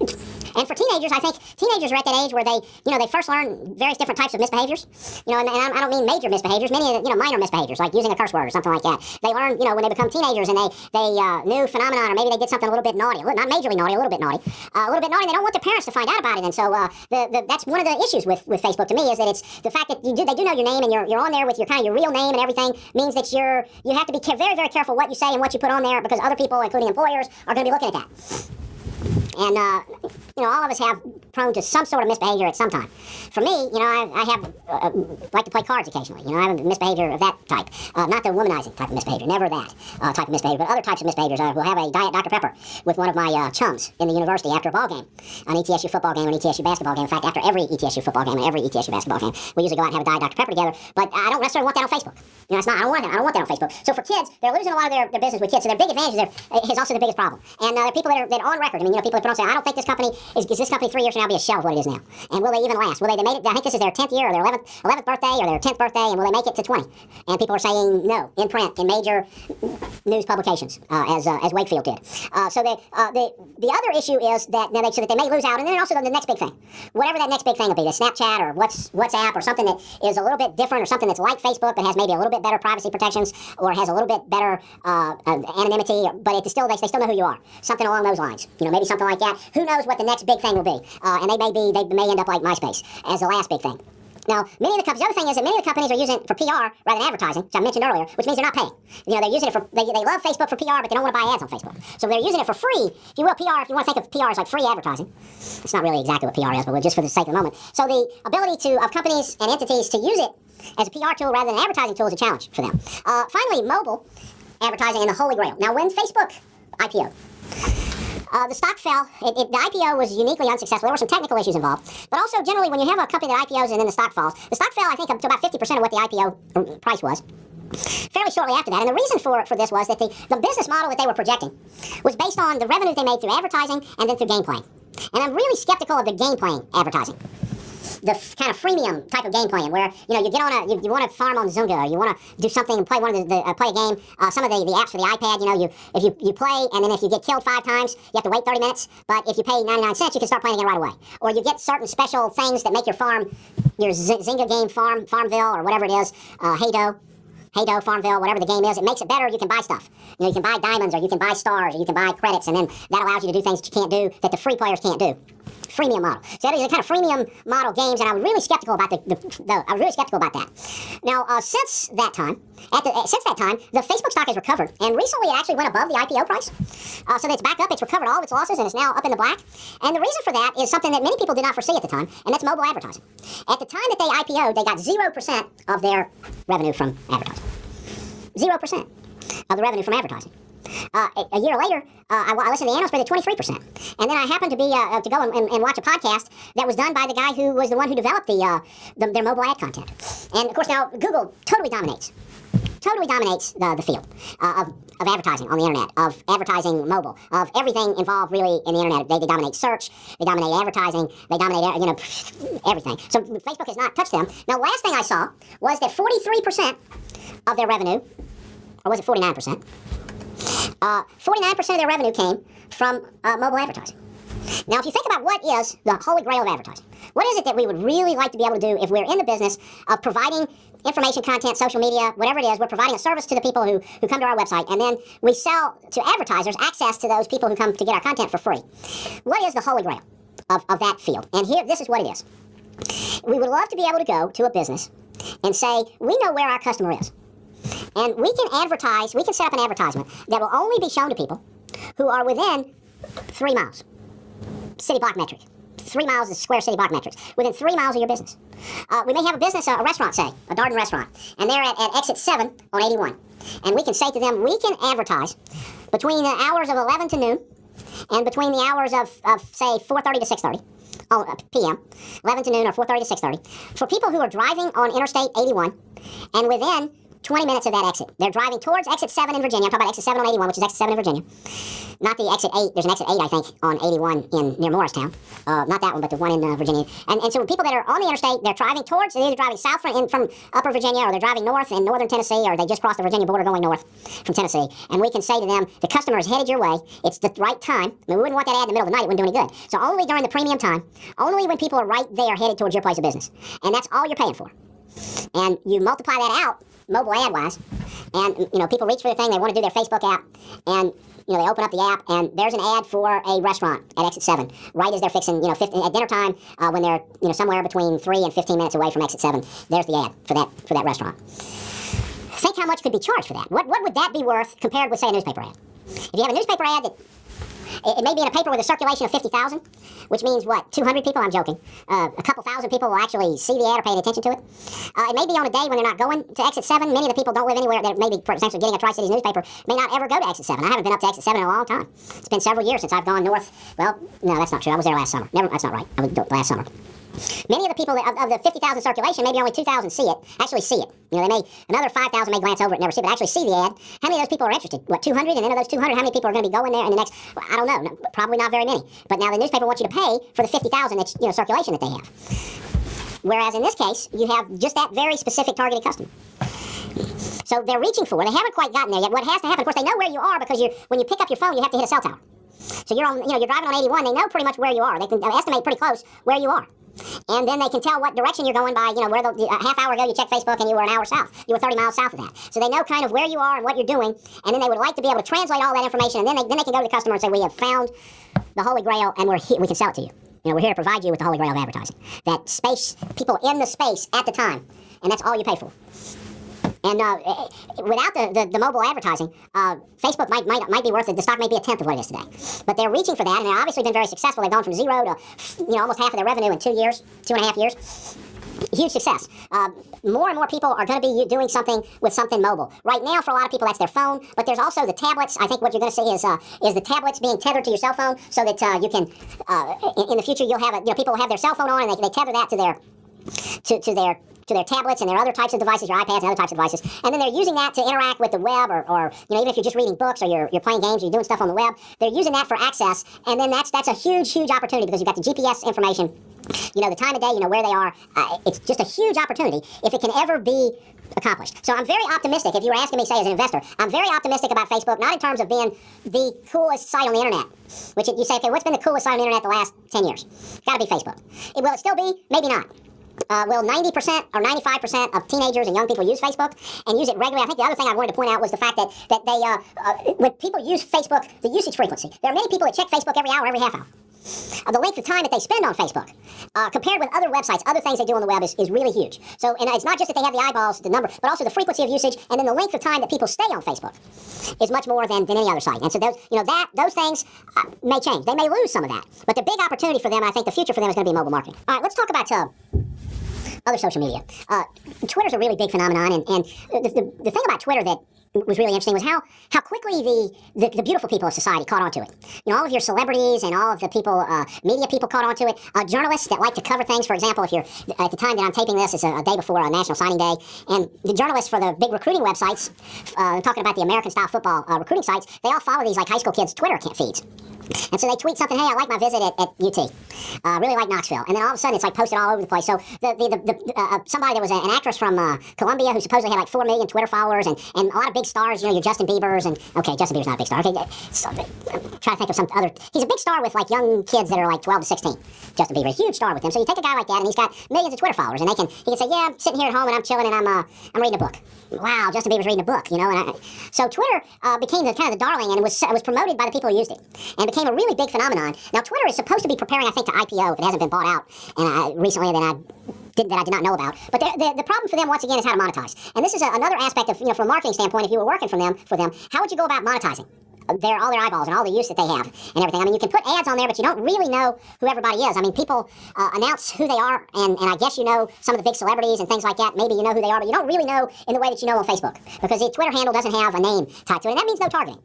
Speaker 1: and for teenagers, I think teenagers are at that age where they, you know, they first learn various different types of misbehaviors. You know, and, and I don't mean major misbehaviors, many of the, you know, minor misbehaviors, like using a curse word or something like that. They learn, you know, when they become teenagers and they, they uh, new phenomenon, or maybe they did something a little bit naughty, not majorly naughty, a little bit naughty, uh, a little bit naughty. They don't want their parents to find out about it, and so uh, the, the, that's one of the issues with, with Facebook to me, is that it's the fact that you do, they do know your name, and you're you're on there with your kind of your real name and everything, means that you're you have to be very, very careful what you say and what you put on there, because other people, including employers, are going to be looking at that. And, uh, you know, all of us have prone to some sort of misbehavior at some time. For me, you know, I, I have, uh, like to play cards occasionally. You know, I have a misbehavior of that type. Uh, not the womanizing type of misbehavior, never that uh, type of misbehavior, but other types of misbehaviors. I will have a Diet Doctor Pepper with one of my uh, chums in the university after a ball game, an E T S U football game, an E T S U basketball game. In fact, after every E T S U football game and every E T S U basketball game, we usually go out and have a Diet Doctor Pepper together, but I don't necessarily want that on Facebook. You know, it's not, I don't want that, I don't want that on Facebook. So for kids, they're losing a lot of their, their business with kids, so their big advantage there is also the biggest problem. And uh, there are people that are, that are on record. I mean, you know, people that put on say, I don't think this company, is, is this company three years from now now be a shell of what it is now? And will they even last? Will they, they made it, I think this is their tenth year or their eleventh, eleventh birthday or their tenth birthday, and will they make it to twenty? And people are saying no, in print, in major news publications, uh, as uh, as Wakefield did. Uh, so the, uh, the the other issue is that, now they, so that they may lose out, and then also the next big thing. Whatever that next big thing will be, the Snapchat or what's, WhatsApp or something that is a little bit different, or something that's like Facebook but has maybe a little bit better privacy protections, or has a little bit better uh, uh, anonymity, but it's still, they, they still know who you are. Something along those lines. You know, maybe something like that. Who knows what the next big thing will be? Uh, and they may be, they may end up like MySpace as the last big thing. Now, many of the companies, the other thing is that many of the companies are using it for P R rather than advertising, which I mentioned earlier, which means they're not paying. You know, they're using it for, they, they love Facebook for P R, but they don't want to buy ads on Facebook. So they're using it for free, if you will, P R, if you want to think of P R as like free advertising. It's not really exactly what P R is, but just for the sake of the moment. So the ability to, of companies and entities to use it as a P R tool rather than an advertising tool is a challenge for them. Uh, finally, mobile advertising and the holy grail. Now, when Facebook I P O, Uh, the stock fell. It, it, the I P O was uniquely unsuccessful. There were some technical issues involved. But also, generally, when you have a company that I P Os and then the stock falls, the stock fell, I think, up to about fifty percent of what the I P O price was. Fairly shortly after that. And the reason for, for this was that the, the business model that they were projecting was based on the revenue they made through advertising and then through game playing. And I'm really skeptical of the game playing advertising. The f kind of freemium type of game playing, where you know you get on a you, you want to farm on Zynga, or you want to do something and play one of the, the uh, play a game. Uh, some of the, the apps for the iPad, you know, you if you you play and then if you get killed five times, you have to wait thirty minutes. But if you pay ninety-nine cents, you can start playing again right away. Or you get certain special things that make your farm, your Z Zynga game farm, Farmville or whatever it is, uh, Haydo. Haydo, Farmville, whatever the game is, it makes it better. You can buy stuff. You know, you can buy diamonds, or you can buy stars, or you can buy credits, and then that allows you to do things that you can't do, that the free players can't do. Freemium model. So that is a kind of freemium model games, and I was really skeptical about the, the, the I was really skeptical about that. Now, uh, since that time, at the, uh, since that time, the Facebook stock has recovered, and recently it actually went above the I P O price. Uh, so that it's back up, it's recovered all of its losses, and it's now up in the black. And the reason for that is something that many people did not foresee at the time, and that's mobile advertising. At the time that they I P O'd, they got zero percent of their revenue from advertising. Zero percent of the revenue from advertising. Uh, a, a year later, uh, I, I listened to the analyst predict twenty-three percent. And then I happened to be uh, to go and, and, and watch a podcast that was done by the guy who was the one who developed the, uh, the their mobile ad content. And of course now Google totally dominates, totally dominates the, the field uh, of, of advertising on the internet, of advertising mobile, of everything involved really in the internet. They, they dominate search, they dominate advertising, they dominate you know everything. So Facebook has not touched them. Now, last thing I saw was that forty-three percent of their revenue, or was it forty-nine percent? Uh, forty-nine percent of their revenue came from uh, mobile advertising. Now, if you think about what is the holy grail of advertising, what is it that we would really like to be able to do if we're in the business of providing information, content, social media, whatever it is, we're providing a service to the people who, who come to our website, and then we sell to advertisers access to those people who come to get our content for free. What is the holy grail of, of that field? And here, this is what it is. We would love to be able to go to a business and say, we know where our customer is. And we can advertise, we can set up an advertisement that will only be shown to people who are within three miles. City block metric. Three miles is square city block metrics. Within three miles of your business. Uh, we may have a business, uh, a restaurant, say, a Darden restaurant, and they're at, at exit seven on eighty-one. And we can say to them, we can advertise between the hours of eleven to noon and between the hours of, of say, four thirty to six thirty. Oh, p m, eleven to noon or four thirty to six thirty, for people who are driving on Interstate eighty-one and within twenty minutes of that exit. They're driving towards exit seven in Virginia. I'm talking about exit seven on eighty-one, which is exit seven in Virginia. Not the exit eight. There's an exit eight, I think, on eighty-one in near Morristown. Uh, not that one, but the one in uh, Virginia. And, and so when people that are on the interstate, they're driving towards, they're either driving south from, in, from upper Virginia, or they're driving north in northern Tennessee, or they just crossed the Virginia border going north from Tennessee. And we can say to them, the customer is headed your way. It's the right time. I mean, we wouldn't want that ad in the middle of the night. It wouldn't do any good. So only during the premium time, only when people are right there headed towards your place of business. And that's all you're paying for. And you multiply that out, mobile ad-wise, and, you know, people reach for the thing, they want to do their Facebook app, and, you know, they open up the app, and there's an ad for a restaurant at exit seven, right as they're fixing, you know, fifteen, at dinner time, uh, when they're, you know, somewhere between three and fifteen minutes away from exit seven, there's the ad for that, for that restaurant. Think how much could be charged for that. What, what would that be worth compared with, say, a newspaper ad? If you have a newspaper ad that, it, it may be in a paper with a circulation of fifty thousand, which means, what, two hundred people? I'm joking. Uh, a couple thousand people will actually see the ad or pay attention to it. Uh, it may be on a day when they're not going to exit seven. Many of the people don't live anywhere that maybe potentially getting a Tri-Cities newspaper may not ever go to exit seven. I haven't been up to exit seven in a long time. It's been several years since I've gone north. Well, no, that's not true. I was there last summer. Never, that's not right. I was last summer. Many of the people that, of, of the fifty thousand circulation, maybe only two thousand see it, actually see it. You know, they may, another five thousand may glance over it and never see it, but actually see the ad. How many of those people are interested? What, two hundred? And then of those two hundred, how many people are going to be going there in the next, well, I don't know, no, probably not very many. But now the newspaper wants you to pay for the fifty thousand that's, you know, circulation that they have. Whereas in this case, you have just that very specific targeted customer. So they're reaching for it. They haven't quite gotten there yet. What has to happen, of course, they know where you are because you're, when you pick up your phone, you have to hit a cell tower. So you're on, you know, you're driving on eighty-one. They know pretty much where you are. They can estimate pretty close where you are. And then they can tell what direction you're going by, you know, where the, a half hour ago you checked Facebook and you were an hour south. You were thirty miles south of that. So they know kind of where you are and what you're doing, and then they would like to be able to translate all that information, and then they, then they can go to the customer and say, we have found the Holy Grail, and we're he we can sell it to you. You know, we're here to provide you with the Holy Grail of advertising. That space, people in the space at the time, and that's all you pay for. And uh, without the, the, the mobile advertising, uh, Facebook might, might might be worth it. The stock may be a tenth of what it is today. But they're reaching for that, and they've obviously been very successful. They've gone from zero to, you know, almost half of their revenue in two years, two and a half years. Huge success. Uh, more and more people are going to be doing something with something mobile. Right now, for a lot of people, that's their phone. But there's also the tablets. I think what you're going to see is uh, is the tablets being tethered to your cell phone, so that uh, you can, uh, in, in the future, you'll have a, you know, people will have their cell phone on, and they, they tether that to their to, to their to their tablets and their other types of devices, your iPads and other types of devices, and then they're using that to interact with the web, or, or you know, even if you're just reading books or you're, you're playing games or you're doing stuff on the web, they're using that for access, and then that's that's a huge, huge opportunity because you've got the G P S information, you know, the time of day, you know, where they are. Uh, it's just a huge opportunity if it can ever be accomplished. So I'm very optimistic. If you were asking me, say, as an investor, I'm very optimistic about Facebook, not in terms of being the coolest site on the internet, which you say, okay, what's been the coolest site on the internet the last ten years? Got to be Facebook. It, will it still be? Maybe not. Uh, will ninety percent or ninety-five percent of teenagers and young people use Facebook and use it regularly? I think the other thing I wanted to point out was the fact that, that they, uh, uh, when people use Facebook, the usage frequency. There are many people that check Facebook every hour, every half hour. Uh, the length of time that they spend on Facebook, uh, compared with other websites, other things they do on the web, is, is really huge. So, and it's not just that they have the eyeballs, the number, but also the frequency of usage, and then the length of time that people stay on Facebook is much more than, than any other site. And so those, you know, that those things uh, may change. They may lose some of that, but the big opportunity for them, and I think the future for them, is going to be mobile marketing. All right, let's talk about uh, other social media. Uh, Twitter's a really big phenomenon, and, and the, the, the thing about Twitter that was really interesting was how how quickly the, the, the beautiful people of society caught onto it. You know, all of your celebrities and all of the people, uh, media people caught onto it. Uh, journalists that like to cover things. For example, if you're, at the time that I'm taping this, it's a, a day before a National Signing Day, and the journalists for the big recruiting websites, uh, talking about the American-style football uh, recruiting sites, they all follow these like high school kids' Twitter feeds. And so they tweet something, hey, I like my visit at, at U T. Uh, really like Knoxville. And then all of a sudden, it's like posted all over the place. So the, the, the, the uh, somebody, there was a, an actress from uh, Colombia who supposedly had like four million Twitter followers, and, and a lot of big stars, you know, your Justin Biebers, and, okay, Justin Bieber's not a big star. Okay, so, I'm trying to think of some other, he's a big star with like young kids that are like twelve to sixteen. Justin Bieber, a huge star with him. So you take a guy like that, and he's got millions of Twitter followers, and they can, he can say, yeah, I'm sitting here at home, and I'm chilling, and I'm, uh, I'm reading a book. Wow, Justin Bieber's reading a book, you know. And I, so Twitter uh, became the, kind of the darling, and it was, it was promoted by the people who used it, and became a really big phenomenon. Now, Twitter is supposed to be preparing, I think, to I P O if it hasn't been bought out, and I, recently that I did that I did not know about. But the, the, the problem for them, once again, is how to monetize. And this is a, another aspect of, you know, from a marketing standpoint, if you were working for them, for them, how would you go about monetizing their, all their eyeballs and all the use that they have and everything? I mean, you can put ads on there, but you don't really know who everybody is. I mean, people uh, announce who they are, and, and I guess you know some of the big celebrities and things like that. Maybe you know who they are, but you don't really know in the way that you know on Facebook, because the Twitter handle doesn't have a name tied to it, and that means no targeting.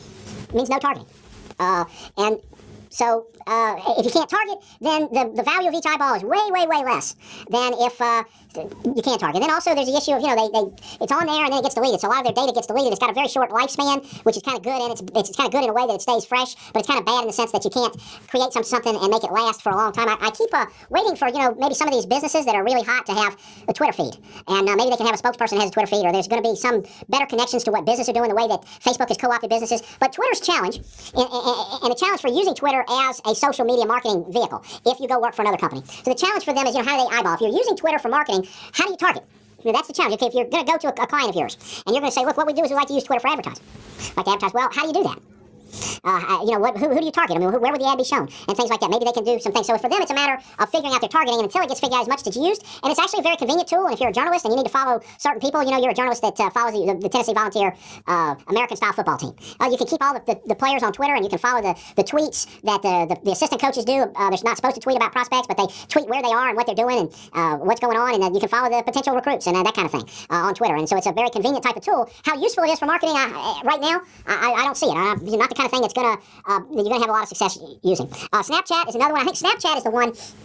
Speaker 1: It means no targeting. Uh, and so uh, if you can't target, then the, the value of each eyeball is way, way, way less than if uh, you can't target. And then also there's the issue of, you know, they, they it's on there and then it gets deleted. So a lot of their data gets deleted. It's got a very short lifespan, which is kind of good, and it's, it's kind of good in a way that it stays fresh, but it's kind of bad in the sense that you can't create some something and make it last for a long time. I, I keep uh, waiting for, you know, maybe some of these businesses that are really hot to have a Twitter feed. And uh, maybe they can have a spokesperson that has a Twitter feed, or there's going to be some better connections to what businesses are doing, the way that Facebook has co-opted businesses. But Twitter's challenge, and, and, and the challenge for using Twitter as a social media marketing vehicle, if you go work for another company. So the challenge for them is, you know, how do they eyeball? If you're using Twitter for marketing, how do you target? You know, that's the challenge. Okay, if you're going to go to a, a client of yours, and you're going to say, look, what we do is we like to use Twitter for advertising. Like to advertise. Well, how do you do that? Uh, you know, what, who, who do you target? I mean, who, where would the ad be shown? And things like that. Maybe they can do some things. So for them, it's a matter of figuring out their targeting, and until it gets figured out as much as it's used. And it's actually a very convenient tool. And if you're a journalist and you need to follow certain people, you know, you're a journalist that uh, follows the, the Tennessee Volunteer uh, American-style football team. Uh, you can keep all the, the, the players on Twitter, and you can follow the, the tweets that the, the, the assistant coaches do. Uh, they're not supposed to tweet about prospects, but they tweet where they are and what they're doing and uh, what's going on. And uh, you can follow the potential recruits and uh, that kind of thing uh, on Twitter. And so it's a very convenient type of tool. How useful it is for marketing, I, right now, I, I don't see it. I, it's not the kind of thing that's going to Uh, you're going to have a lot of success using. Uh, Snapchat is another one. I think Snapchat is the one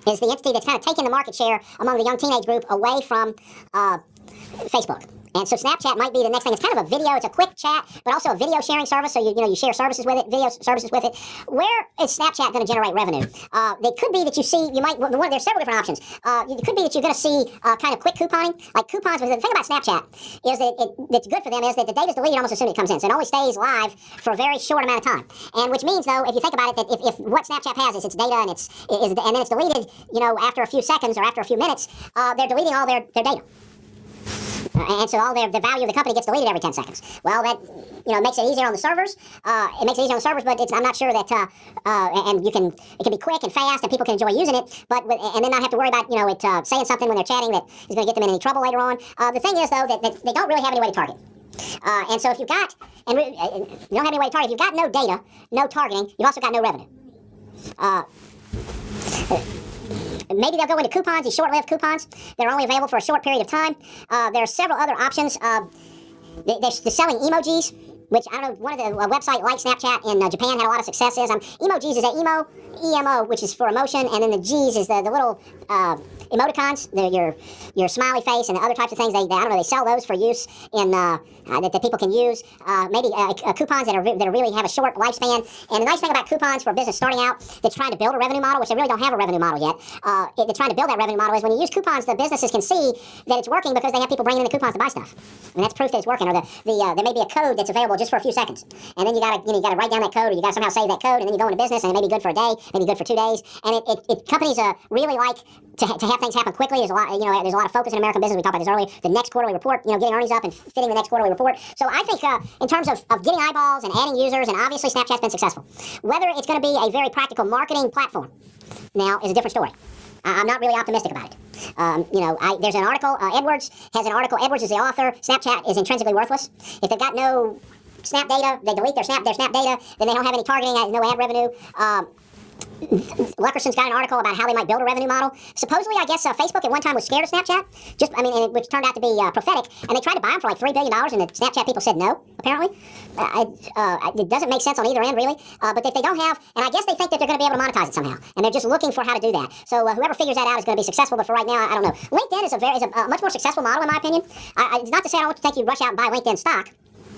Speaker 1: is the entity that's kind of taking the market share among the young teenage group away from uh, Facebook. And so Snapchat might be the next thing. It's kind of a video. It's a quick chat, but also a video sharing service. So you, you know you share services with it, video services with it. Where is Snapchat going to generate revenue? Uh, it could be that you see you might. Well, there's several different options. Uh, it could be that you're going to see uh, kind of quick couponing, like coupons. But the thing about Snapchat is that it, that's good for them is that the data is deleted almost as soon as it comes in. So it only stays live for a very short amount of time. And which means though, if you think about it, that if, if what Snapchat has is its data and it's is and then it's deleted, you know, after a few seconds or after a few minutes, uh, they're deleting all their their data. Uh, and so all their, the value of the company gets deleted every ten seconds. Well, that you know makes it easier on the servers. Uh, it makes it easier on the servers, but it's, I'm not sure that uh, uh, and you can it can be quick and fast, and people can enjoy using it. But with, and then not have to worry about you know it uh, saying something when they're chatting that is going to get them in any trouble later on. Uh, the thing is though that, that they don't really have any way to target. Uh, and so if you've got and re, uh, you don't have any way to target, if you've got no data, no targeting, you've also got no revenue. Uh, Maybe they'll go into coupons, these short-lived coupons. They're only available for a short period of time. Uh, there are several other options. Uh, they, they're, they're selling emojis, which I don't know, one of the uh, website like Snapchat in uh, Japan had a lot of successes. Um, emojis is that emo, E M O, which is for emotion, and then the G's is the, the little uh, emoticons, the, your your smiley face and the other types of things. They, they I don't know, they sell those for use in uh, uh, that, that people can use. Uh, maybe uh, uh, coupons that are that are really have a short lifespan. And the nice thing about coupons for a business starting out that's trying to build a revenue model, which they really don't have a revenue model yet, uh, it, they're trying to build that revenue model, is when you use coupons, the businesses can see that it's working because they have people bringing in the coupons to buy stuff, and that's proof that it's working. Or the, the uh, there may be a code that's available just for a few seconds, and then you gotta you know you gotta write down that code, or you gotta somehow save that code, and then you go into business, and it may be good for a day, maybe good for two days, and it, it, it companies uh, really like to, ha to have things happen quickly. There's a lot, you know, there's a lot of focus in American business. We talked about this earlier. The next quarterly report, you know, getting earnings up and fitting the next quarterly report. So I think uh, in terms of, of getting eyeballs and adding users, and obviously Snapchat's been successful. Whether it's going to be a very practical marketing platform now is a different story. I I'm not really optimistic about it. Um, you know, I, there's an article. Uh, Edwards has an article. Edwards is the author. Snapchat is intrinsically worthless. If they've got no Snap data, they delete their Snap their Snap data, then they don't have any targeting, no ad revenue. Um, Luckerson's got an article about how they might build a revenue model. Supposedly, I guess uh, Facebook at one time was scared of Snapchat, just I mean, and it, which turned out to be uh, prophetic. And they tried to buy them for like three billion dollars, and the Snapchat people said no. Apparently, uh, uh, it doesn't make sense on either end, really. Uh, but if they don't have, and I guess they think that they're going to be able to monetize it somehow, and they're just looking for how to do that. So uh, whoever figures that out is going to be successful. But for right now, I, I don't know. LinkedIn is a very is a uh, much more successful model, in my opinion. I, I, it's not to say I don't want to think you rush out and buy LinkedIn stock,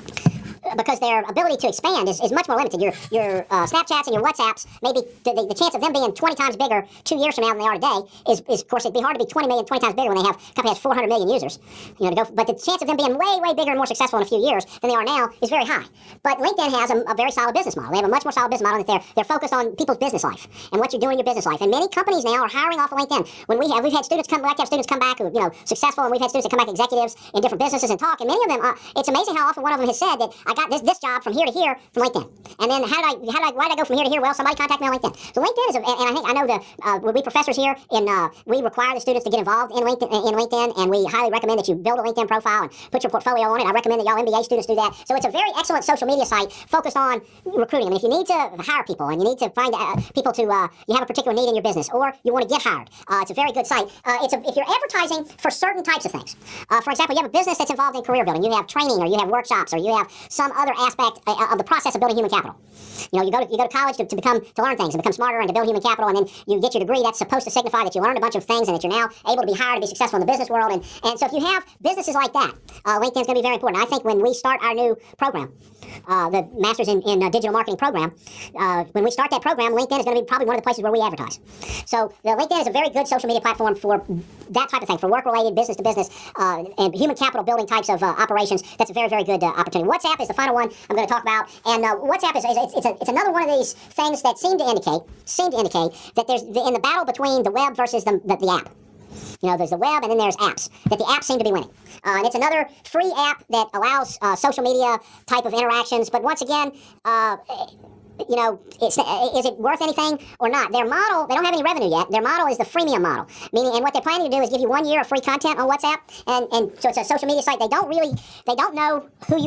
Speaker 1: because their ability to expand is, is much more limited. Your your uh, Snapchats and your WhatsApps, maybe the, the, the chance of them being twenty times bigger two years from now than they are today is, is of course, it'd be hard to be twenty million, twenty times bigger when they have, a company has four hundred million users. You know, to go, but the chance of them being way, way bigger and more successful in a few years than they are now is very high. But LinkedIn has a, a very solid business model. They have a much more solid business model that they're, they're focused on people's business life and what you're doing in your business life. And many companies now are hiring off of LinkedIn. When we have, we've had students come, we like to have students come back who, you know, successful, and we've had students that come back executives in different businesses and talk, and many of them, uh, it's amazing how often one of them has said that I got this, this job from here to here from LinkedIn. And then how did I, how did I, why did I go from here to here? Well, somebody contacted me on LinkedIn. So LinkedIn is, a, and I think, I know the, uh, we professors here, in, uh, we require the students to get involved in LinkedIn, in LinkedIn, and we highly recommend that you build a LinkedIn profile and put your portfolio on it. I recommend that y'all M B A students do that. So it's a very excellent social media site focused on recruiting. I mean, if you need to hire people, and you need to find uh, people to, uh, you have a particular need in your business, or you want to get hired, uh, it's a very good site. Uh, it's a, if you're advertising for certain types of things, uh, for example, you have a business that's involved in career building, you have training, or you have workshops, or you have some other aspect uh, of the process of building human capital. You know, you go to you go to college to, to become to learn things and become smarter and to build human capital, and then you get your degree. That's supposed to signify that you learned a bunch of things and that you're now able to be hired to be successful in the business world. And and so if you have businesses like that, uh, LinkedIn is going to be very important. I think when we start our new program, uh, the Masters in, in uh, Digital Marketing program, uh, when we start that program, LinkedIn is going to be probably one of the places where we advertise. So the LinkedIn is a very good social media platform for that type of thing, for work-related, business-to-business, uh, and human capital building types of uh, operations. That's a very, very good uh, opportunity. WhatsApp is the final one I'm going to talk about, and uh, WhatsApp is, is it's, a, it's another one of these things that seem to indicate seem to indicate that there's in the battle between the web versus the, the, the app. You know, there's the web and then there's apps, that the apps seem to be winning. Uh, and it's another free app that allows uh, social media type of interactions. But once again, uh, you know, it's, is it worth anything or not? Their model, they don't have any revenue yet. Their model is the freemium model. Meaning, and what they're planning to do is give you one year of free content on WhatsApp. And, and so it's a social media site. They don't really, they don't know who you are.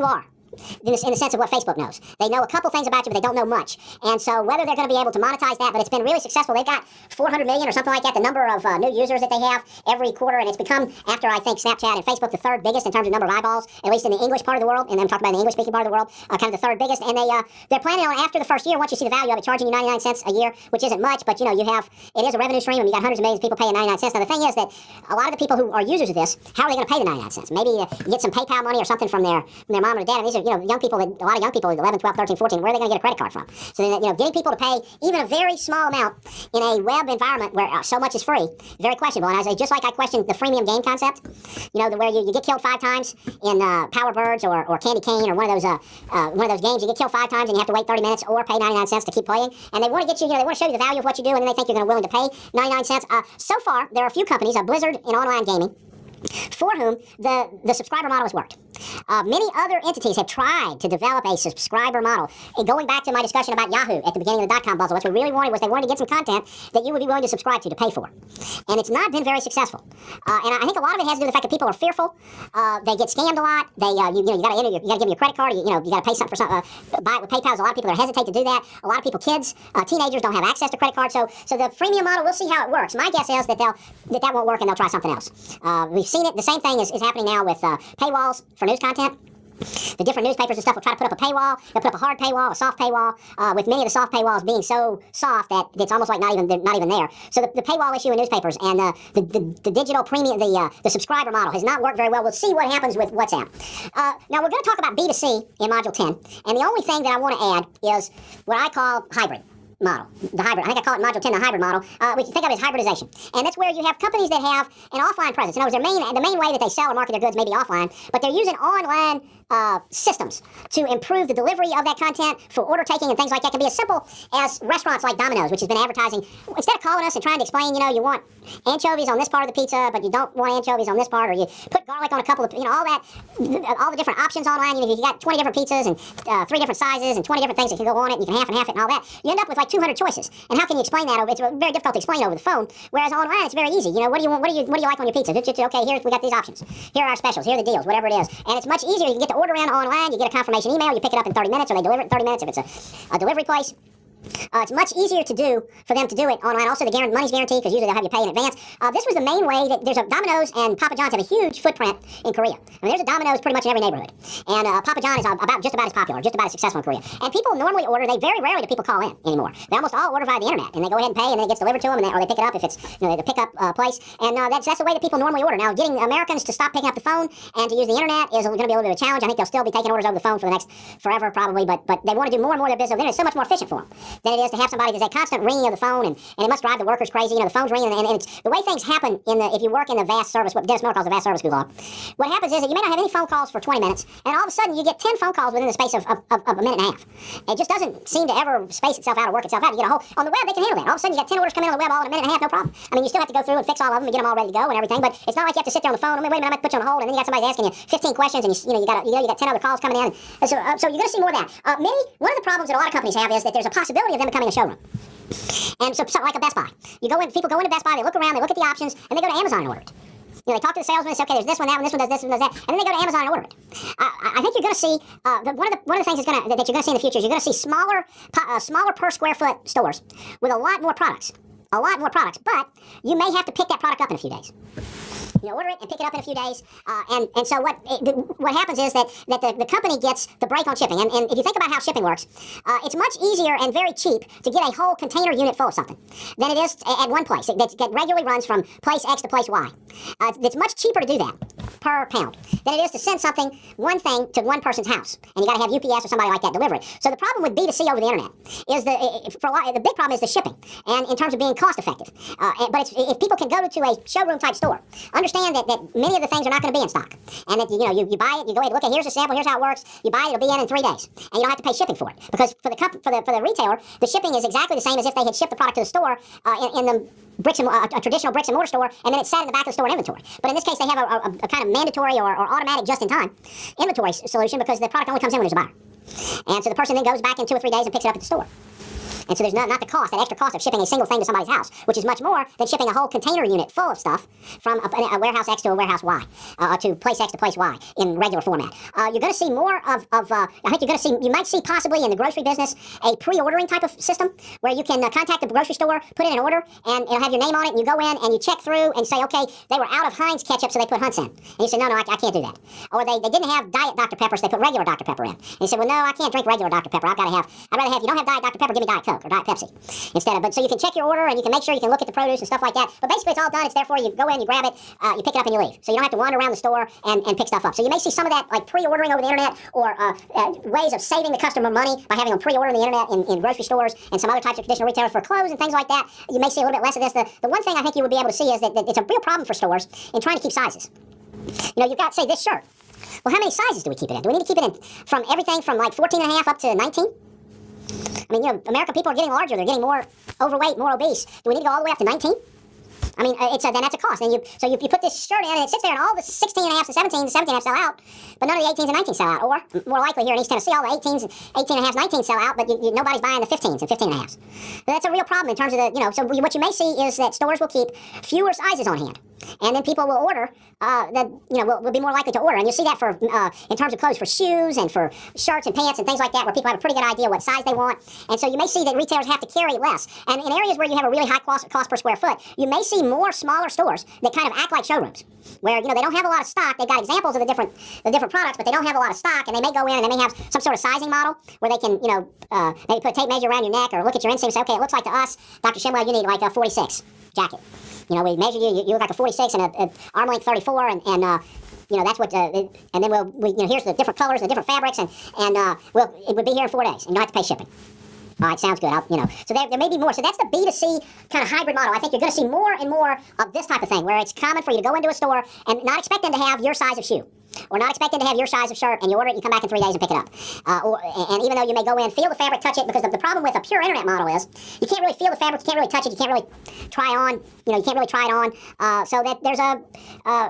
Speaker 1: in the, in the sense of what Facebook knows. They know a couple things about you, but they don't know much. And so whether they're going to be able to monetize that, but it's been really successful. They've got four hundred million or something like that, the number of uh, new users that they have every quarter, and it's become, after I think Snapchat and Facebook, the third biggest in terms of number of eyeballs, at least in the English part of the world, and I'm talking about the English-speaking part of the world, uh, kind of the third biggest. And they, uh, they're planning on, after the first year, once you see the value of it, charging you ninety-nine cents a year, which isn't much, but you know, you have, it is a revenue stream, and you got hundreds of millions of people paying ninety-nine cents. Now the thing is that a lot of the people who are users of this, how are they going to pay the ninety-nine cents? Maybe uh, get some PayPal money or something from their from their mom or dad. And these are, you know, young people, that, a lot of young people, eleven, twelve, thirteen, fourteen, where are they going to get a credit card from? So then, you know, getting people to pay even a very small amount in a web environment where uh, so much is free, very questionable. And I say, just like I questioned the freemium game concept, you know, the, where you, you get killed five times in uh, Power Birds or, or Candy Cane or one of those uh, uh, one of those games, you get killed five times and you have to wait thirty minutes or pay ninety-nine cents to keep playing. And they want to get you, you know, they want to show you the value of what you do, and then they think you're going to willing to pay ninety-nine cents. Uh, so far, there are a few companies, uh, Blizzard in online gaming, for whom the, the subscriber model has worked. Uh, many other entities have tried to develop a subscriber model. And going back to my discussion about Yahoo at the beginning of the dot-com bubble, what we really wanted was they wanted to get some content that you would be willing to subscribe to, to pay for. And it's not been very successful. Uh, and I think a lot of it has to do with the fact that people are fearful. Uh, they get scammed a lot. They, uh, you, you know, you got to enter your, you got to give them your credit card. You, you know, you got to pay something for something. Uh, buy it with PayPal. There's a lot of people that hesitate to do that. A lot of people, kids, uh, teenagers, don't have access to credit cards. So, so the freemium model, we'll see how it works. My guess is that they'll that that won't work and they'll try something else. Uh, we've seen it. The same thing is, is happening now with uh, paywalls for news content. The different newspapers and stuff will try to put up a paywall. They'll put up a hard paywall, a soft paywall, uh, with many of the soft paywalls being so soft that it's almost like not even they're not even there. So the, the paywall issue in newspapers and uh, the, the the digital premium, the uh, the subscriber model has not worked very well. We'll see what happens with WhatsApp. Uh, now we're going to talk about B two C in Module ten, and the only thing that I want to add is what I call hybrid model, the hybrid. I think I call it Module ten, the hybrid model. Uh, we can think of it as hybridization. And that's where you have companies that have an offline presence. In other words, their main, the main way that they sell or market their goods may be offline, but they're using online uh, systems to improve the delivery of that content for order taking and things like that. It can be as simple as restaurants like Domino's, which has been advertising. Instead of calling us and trying to explain, you know, you want anchovies on this part of the pizza, but you don't want anchovies on this part, or you put garlic on a couple of, you know, all that, all the different options online. You know, you got twenty different pizzas and uh, three different sizes and twenty different things that can go on it, and you can half and half it and all that. You end up with like two hundred choices. And how can you explain that? It's very difficult to explain over the phone. Whereas online, it's very easy. You know, what do you want? What do you what do you like on your pizza? Just, just, okay, here's we got these options. Here are our specials. Here are the deals. Whatever it is, and it's much easier. You can get the order in online. You get a confirmation email. You pick it up in thirty minutes, or they deliver it in thirty minutes if it's a, a delivery place. Uh, it's much easier to do for them to do it online. Also, the guarantee, money's guaranteed because usually they'll have you pay in advance. Uh, this was the main way that there's a Domino's and Papa John's have a huge footprint in Korea. I mean, there's a Domino's pretty much in every neighborhood, and uh, Papa John is about just about as popular, just about as successful in Korea. And people normally order. They very rarely do people call in anymore. They almost all order via the internet, and they go ahead and pay, and then it gets delivered to them, and they, or they pick it up if it's, you know, the pickup uh, place. And uh, that's that's the way that people normally order. Now, getting Americans to stop picking up the phone and to use the internet is going to be a little bit of a challenge. I think they'll still be taking orders over the phone for the next forever probably, but but they want to do more and more of their business over the internet. It's so much more efficient for them than it is to have somebody. There's a constant ringing of the phone, and, and it must drive the workers crazy. You know, the phone's ringing, and, and it's the way things happen in the, if you work in the vast service, what Dennis Miller calls the vast service law. What happens is that you may not have any phone calls for twenty minutes, and all of a sudden you get ten phone calls within the space of, of, of, of a minute and a half. It just doesn't seem to ever space itself out or work itself out. You get a whole, on the web, they can handle that. All of a sudden you got ten orders coming in on the web all in a minute and a half, no problem. I mean, you still have to go through and fix all of them and get them all ready to go and everything, but it's not like you have to sit there on the phone. I mean, wait a minute, I'm going to put you on hold, and then you got somebody asking you fifteen questions, and you, you know, you got, you know, you got ten other calls coming in. And so, uh, so you're going to see more of that. Uh, many, one of the problems that a lot of companies have is that there's a possibility of them becoming a showroom. And so, something like a Best Buy. You go in, people go into Best Buy, they look around, they look at the options, and they go to Amazon and order it. You know, they talk to the salesman and say, okay, there's this one, that one, this one does this, one does that, and then they go to Amazon and order it. I, I think you're going to see, uh, the, one of the one of the things gonna, that you're going to see in the future is you're going to see smaller, uh, smaller per square foot stores with a lot more products. A lot more products, but you may have to pick that product up in a few days. You know, order it and pick it up in a few days, uh, and and so what it, the, what happens is that that the, the company gets the break on shipping. And, and if you think about how shipping works, uh, it's much easier and very cheap to get a whole container unit full of something than it is at one place that, that regularly runs from place X to place Y. Uh, it's much cheaper to do that per pound than it is to send something, one thing, to one person's house, and you got to have U P S or somebody like that deliver it. So the problem with B two C over the internet is the for a lot, the big problem is the shipping, and in terms of being cost effective. Uh, but it's, if people can go to a showroom type store, understand that, that many of the things are not going to be in stock, and that you know you, you buy it, you go ahead and look at here's a sample, here's how it works. You buy it, it'll be in in three days, and you don't have to pay shipping for it because for the comp- for the for the retailer, the shipping is exactly the same as if they had shipped the product to the store uh, in, in the bricks and uh, a traditional bricks and mortar store, and then it's sat in the back of the store in inventory. But in this case, they have a, a, a kind of mandatory or, or automatic just-in-time inventory solution because the product only comes in when there's a buyer, and so the person then goes back in two or three days and picks it up at the store. And so there's not, not the cost, that extra cost of shipping a single thing to somebody's house, which is much more than shipping a whole container unit full of stuff from a, a warehouse X to a warehouse Y, uh, to place X to place Y in regular format. Uh, you're going to see more of, of uh, I think you're going to see, you might see possibly in the grocery business a pre-ordering type of system where you can uh, contact the grocery store, put in an order, and it'll have your name on it, and you go in and you check through and say, okay, they were out of Heinz ketchup, so they put Hunt's in. And you say, no, no, I, I can't do that. Or they, they didn't have Diet Doctor Pepper, so they put regular Doctor Pepper in. And you say, well, no, I can't drink regular Doctor Pepper. I've got to have, I'd rather have, if you don't have Diet Doctor Pepper, give me Diet Coke or Diet Pepsi instead of, but so you can check your order and you can make sure you can look at the produce and stuff like that. But basically, it's all done. It's there for you. You go in, you grab it, uh, you pick it up, and you leave. So you don't have to wander around the store and, and pick stuff up. So you may see some of that like pre-ordering over the internet, or uh, uh, ways of saving the customer money by having them pre-order on the internet in, in grocery stores and some other types of traditional retailers for clothes and things like that. You may see a little bit less of this. The, the one thing I think you would be able to see is that, that it's a real problem for stores in trying to keep sizes. You know, you've got, say, this shirt. Well, how many sizes do we keep it in? Do we need to keep it in from everything from like fourteen and a half up to nineteen? I mean, you know, American people are getting larger. They're getting more overweight, more obese. Do we need to go all the way up to nineteen? I mean, it's a, then that's a cost. And you, so you, you put this shirt in, and it sits there, and all the sixteen and a half and seventeen, the seventeen and a half sell out, but none of the eighteens and nineteens sell out. Or, more likely here in East Tennessee, all the eighteens, eighteen and a half, nineteens sell out, but you, you, nobody's buying the fifteens and fifteen and a halves. So that's a real problem in terms of the, you know, so what you may see is that stores will keep fewer sizes on hand. And then people will order, uh, that, you know, will, will be more likely to order. And you'll see that for, uh, in terms of clothes, for shoes and for shirts and pants and things like that, where people have a pretty good idea what size they want. And so you may see that retailers have to carry less. And in areas where you have a really high cost, cost per square foot, you may see more smaller stores that kind of act like showrooms, where, you know, they don't have a lot of stock. They've got examples of the different, the different products, but they don't have a lot of stock. And they may go in and they may have some sort of sizing model where they can, you know, uh, maybe put a tape measure around your neck or look at your inseam and say, okay, it looks like to us, Doctor Shimwell, you need like a forty-six jacket. You know, we measured you, you, you look like a forty-six and a, a arm length thirty-four, and, and uh, you know, that's what, uh, and then we'll, we, you know, here's the different colors, the different fabrics, and, and uh, we'll, it would be here in four days, and you don't have to pay shipping. All right, sounds good. I'll, you know, so there, there may be more. So that's the B two C kind of hybrid model. I think you're going to see more and more of this type of thing, where it's common for you to go into a store and not expect them to have your size of shoe, or not expecting to have your size of shirt, and you order it, you come back in three days and pick it up. Uh, or, and even though you may go in, feel the fabric, touch it, because the, the problem with a pure internet model is you can't really feel the fabric, you can't really touch it, you can't really try on, you know, you can't really try it on. Uh, so that there's a, uh,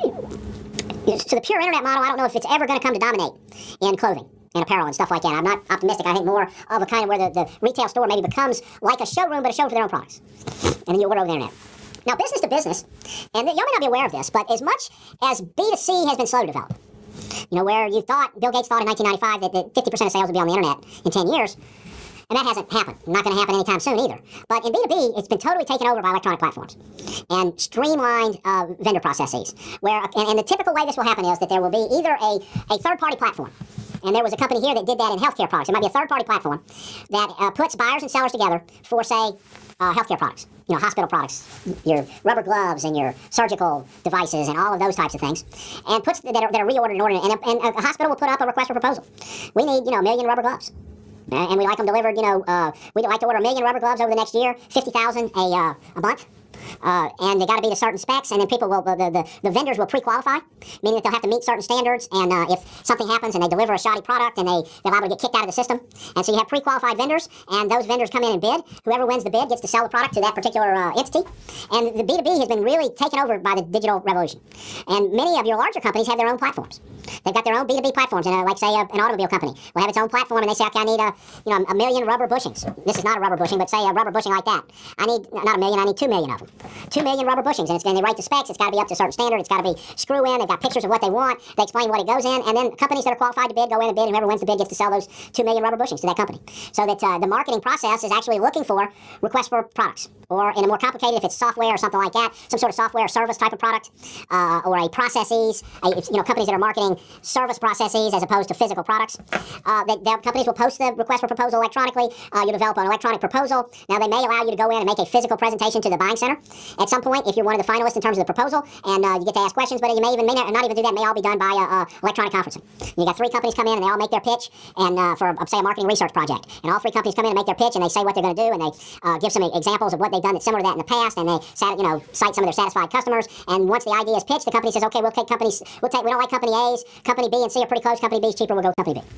Speaker 1: so the pure internet model, I don't know if it's ever going to come to dominate in clothing and apparel and stuff like that. I'm not optimistic. I think more of a kind of where the, the retail store maybe becomes like a showroom, but a showroom for their own products. And then you order over the internet. Now, business to business, and y'all may not be aware of this, but as much as B two C has been slow to develop, you know, where you thought, Bill Gates thought in nineteen ninety-five that, that fifty percent of sales would be on the internet in ten years, and that hasn't happened. Not going to happen anytime soon either. But in B two B, it's been totally taken over by electronic platforms and streamlined uh, vendor processes. Where, and, and the typical way this will happen is that there will be either a, a third-party platform. And there was a company here that did that in healthcare products. It might be a third-party platform that uh, puts buyers and sellers together for, say, uh, healthcare products. You know, hospital products, your rubber gloves and your surgical devices and all of those types of things, and puts that are, that are reordered and ordered. And a, and a hospital will put up a request for proposal. We need, you know, a million rubber gloves. And we like them delivered, you know, uh, we'd like to order a million rubber gloves over the next year, fifty thousand a, uh, a month. Uh, and they got to be to certain specs, and then people will, the, the, the vendors will pre-qualify, meaning that they'll have to meet certain standards, and uh, if something happens and they deliver a shoddy product, and they, they're liable to get kicked out of the system. And so you have pre-qualified vendors, and those vendors come in and bid. Whoever wins the bid gets to sell the product to that particular uh, entity. And the B two B has been really taken over by the digital revolution. And many of your larger companies have their own platforms. They've got their own B two B platforms, and uh, like, say, uh, an automobile company will have its own platform, and they say, okay, I need a, you know, a million rubber bushings. This is not a rubber bushing, but say a rubber bushing like that. I need, not a million, I need two million of them. Two million rubber bushings, and, it's, and they write the specs. It's got to be up to a certain standard. It's got to be screw in. They've got pictures of what they want. They explain what it goes in, and then companies that are qualified to bid go in and bid, and whoever wins the bid gets to sell those two million rubber bushings to that company. So that uh, the marketing process is actually looking for requests for products, or in a more complicated, if it's software or something like that, some sort of software or service type of product, uh, or a processes, a, you know, companies that are marketing service processes as opposed to physical products. Uh, that, that companies will post the request for proposal electronically. Uh, you develop an electronic proposal. Now, they may allow you to go in and make a physical presentation to the buying center at some point if you're one of the finalists in terms of the proposal, and uh, you get to ask questions, but you may even may not, not even do that. It may all be done by uh, uh, electronic conferencing. You got three companies come in, and they all make their pitch, and uh, for, uh, say, a marketing research project. And all three companies come in and make their pitch, and they say what they're going to do, and they uh, give some examples of what they've done that's similar to that in the past, and they you know, cite some of their satisfied customers. And once the idea is pitched, the company says, okay, we'll take companies, we'll take, we don't like company A's, company B and C are pretty close, company B is cheaper, we'll go with company B.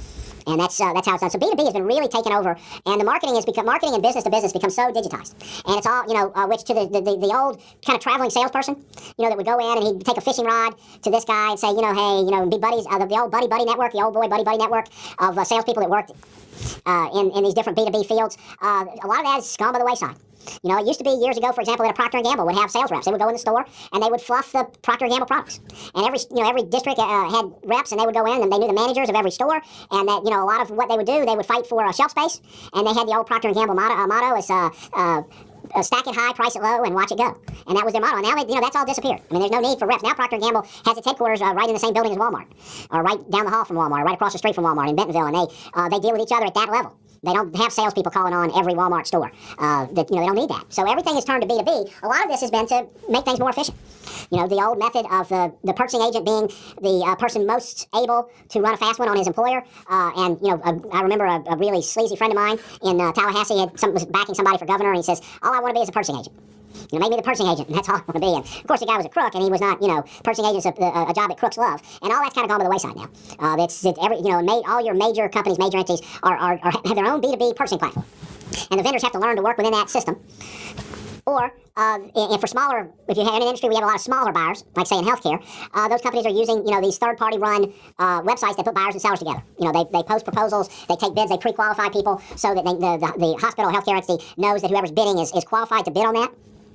Speaker 1: And that's uh, that's how it's done. So B two B has been really taken over, and the marketing has become marketing and business to business become so digitized. And it's all, you know, uh, which to the, the the old kind of traveling salesperson, you know, that would go in and he'd take a fishing rod to this guy and say, you know, hey, you know, be buddies. Uh, the, the old buddy buddy network, the old boy buddy buddy network of uh, salespeople that worked uh, in in these different B two B fields. Uh, a lot of that has gone by the wayside. You know, it used to be years ago, for example, that a Procter and Gamble would have sales reps. They would go in the store and they would fluff the Procter and Gamble products. And every, you know, every district uh, had reps, and they would go in and they knew the managers of every store. And that, you know, a lot of what they would do, they would fight for uh, shelf space. And they had the old Procter and Gamble motto, uh, motto is uh, uh, uh, stack it high, price it low, and watch it go. And that was their motto. And now, they, you know, that's all disappeared. I mean, there's no need for reps. Now Procter and Gamble has its headquarters uh, right in the same building as Walmart, or right down the hall from Walmart, or right across the street from Walmart in Bentonville. And they uh, they deal with each other at that level. They don't have salespeople calling on every Walmart store. Uh, that, you know, they don't need that. So everything has turned to B two B. A lot of this has been to make things more efficient. You know, the old method of the, the purchasing agent being the uh, person most able to run a fast one on his employer. Uh, and, you know, a, I remember a, a really sleazy friend of mine in uh, Tallahassee had some, was backing somebody for governor, and he says, all I want to be is a purchasing agent. You know, make me the purchasing agent, and that's all I want to be. And of course, the guy was a crook, and he was not, you know, purchasing agent's a, a, a job that crooks love. And all that's kind of gone by the wayside now. Uh, it's, it's every, you know, made, all your major companies, major entities are, are, are have their own B two B purchasing platform. And the vendors have to learn to work within that system. Or, uh, and for smaller, if you have in an industry, we have a lot of smaller buyers, like say in healthcare, uh, those companies are using, you know, these third-party run uh, websites that put buyers and sellers together. You know, they, they post proposals, they take bids, they pre-qualify people so that they, the, the, the hospital or healthcare entity knows that whoever's bidding is, is qualified to bid on that.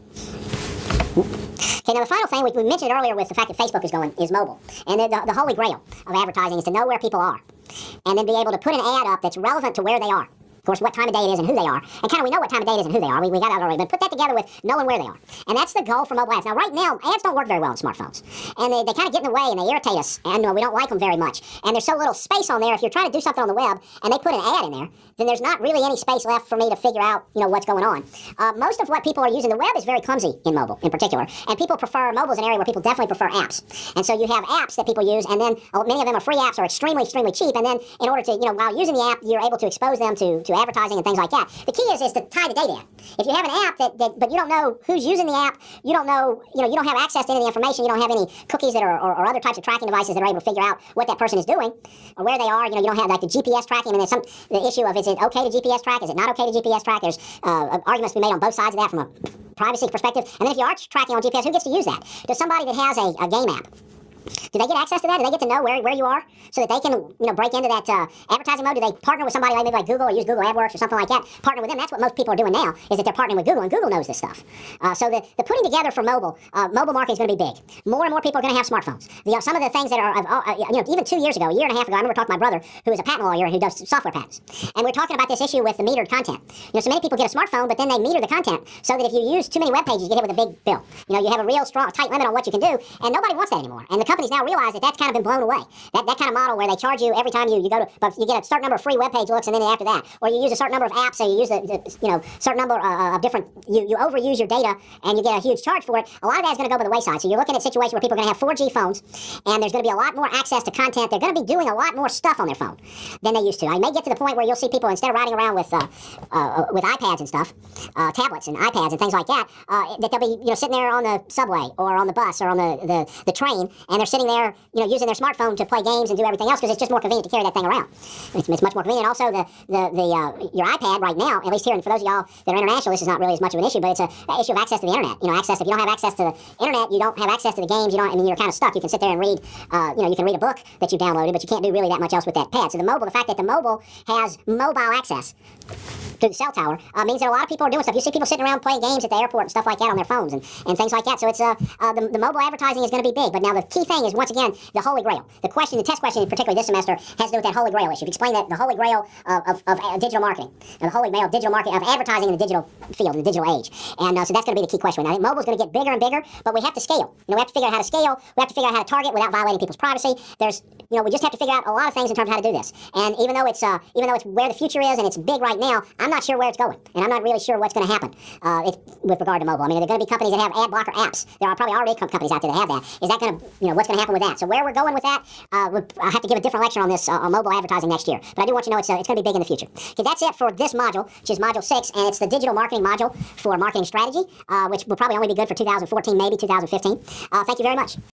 Speaker 1: Okay, now the final thing, we, we mentioned earlier with the fact that Facebook is going, is mobile. And the, the, the holy grail of advertising is to know where people are. And then be able to put an ad up that's relevant to where they are. Of course, what time of day it is and who they are. And kind of we know what time of day it is and who they are. We, we got that already. But put that together with knowing where they are. And that's the goal for mobile ads. Now, right now, ads don't work very well on smartphones. And they, they kind of get in the way and they irritate us. And uh, we don't like them very much. And there's so little space on there. If you're trying to do something on the web and they put an ad in there, then there's not really any space left for me to figure out, you know, what's going on. Uh, most of what people are using, the web is very clumsy in mobile in particular. And people prefer, mobile is an area where people definitely prefer apps. And so you have apps that people use, and then uh, many of them are free apps or extremely, extremely cheap. And then in order to, you know, while using the app, you're able to expose them to, to advertising and things like that. The key is, is to tie the data in. If you have an app that, that, but you don't know who's using the app, you don't know, you know, you don't have access to any of the information, you don't have any cookies that are, or, or other types of tracking devices that are able to figure out what that person is doing, or where they are, you know, you don't have like the G P S tracking, and there's some, the issue of is it okay to G P S track, is it not okay to G P S track, there's uh, arguments to be made on both sides of that from a privacy perspective, and then if you are tracking on G P S, who gets to use that? Does somebody that has a, a game app, do they get access to that? Do they get to know where, where you are so that they can, you know, break into that uh, advertising mode? Do they partner with somebody like maybe like Google or use Google AdWords or something like that? Partner with them. That's what most people are doing now, is that they're partnering with Google, and Google knows this stuff. Uh, so the, the putting together for mobile, uh, mobile marketing is going to be big. More and more people are going to have smartphones. The, uh, some of the things that are, uh, you know, even two years ago, a year and a half ago, I remember talking to my brother, who is a patent lawyer who does software patents. And we're talking about this issue with the metered content. You know, so many people get a smartphone, but then they meter the content so that if you use too many web pages, you get hit with a big bill. You know, you have a real strong, tight limit on what you can do, and nobody wants that anymore. And the companies now realize that that's kind of been blown away. That that kind of model where they charge you every time you, you go to, but you get a certain number of free web page looks, and then after that, or you use a certain number of apps, so you use the, the you know certain number uh, of different, you, you overuse your data and you get a huge charge for it. A lot of that is going to go by the wayside. So you're looking at a situation where people are going to have four G phones, and there's going to be a lot more access to content. They're going to be doing a lot more stuff on their phone than they used to. I may get to the point where you'll see people, instead of riding around with uh, uh, with iPads and stuff, uh, tablets and iPads and things like that, uh, that they'll be, you know, sitting there on the subway or on the bus or on the, the, the train, and they're sitting there, you know, using their smartphone to play games and do everything else, because it's just more convenient to carry that thing around. It's, it's much more convenient. Also, the the, the uh, your iPad right now, at least here, and for those of y'all that are international, this is not really as much of an issue, but it's a, a issue of access to the internet. You know, access. If you don't have access to the internet, you don't have access to the games. You don't. I mean, you're kind of stuck. You can sit there and read. Uh, you know, you can read a book that you downloaded, but you can't do really that much else with that pad. So the mobile, the fact that the mobile has mobile access through the cell tower uh, means that a lot of people are doing stuff. You see people sitting around playing games at the airport and stuff like that on their phones and, and things like that. So it's uh, uh the, the mobile advertising is going to be big. But now the key thing is, once again, the holy grail. The question, the test question, particularly this semester, has to do with that holy grail issue. Explain that the holy grail of, of, of uh, digital marketing, and the holy grail of digital marketing, of advertising in the digital field, in the digital age. And uh, so that's going to be the key question. I think mobile is going to get bigger and bigger, but we have to scale. You know, we have to figure out how to scale. We have to figure out how to target without violating people's privacy. There's, you know, we just have to figure out a lot of things in terms of how to do this. And even though it's uh, even though it's where the future is and it's big right now, I'm not sure where it's going, and I'm not really sure what's going to happen uh, if, with regard to mobile. I mean, are there going to be companies that have ad blocker apps? There are probably already companies out there that have that. Is that going to, you know, what's going to happen with that? So where we're going with that, uh, I have to give a different lecture on this uh, on mobile advertising next year. But I do want you to know it's uh, it's going to be big in the future. Okay, that's it for this module, which is module six, and it's the digital marketing module for marketing strategy, uh, which will probably only be good for two thousand fourteen, maybe two thousand fifteen. Uh, thank you very much.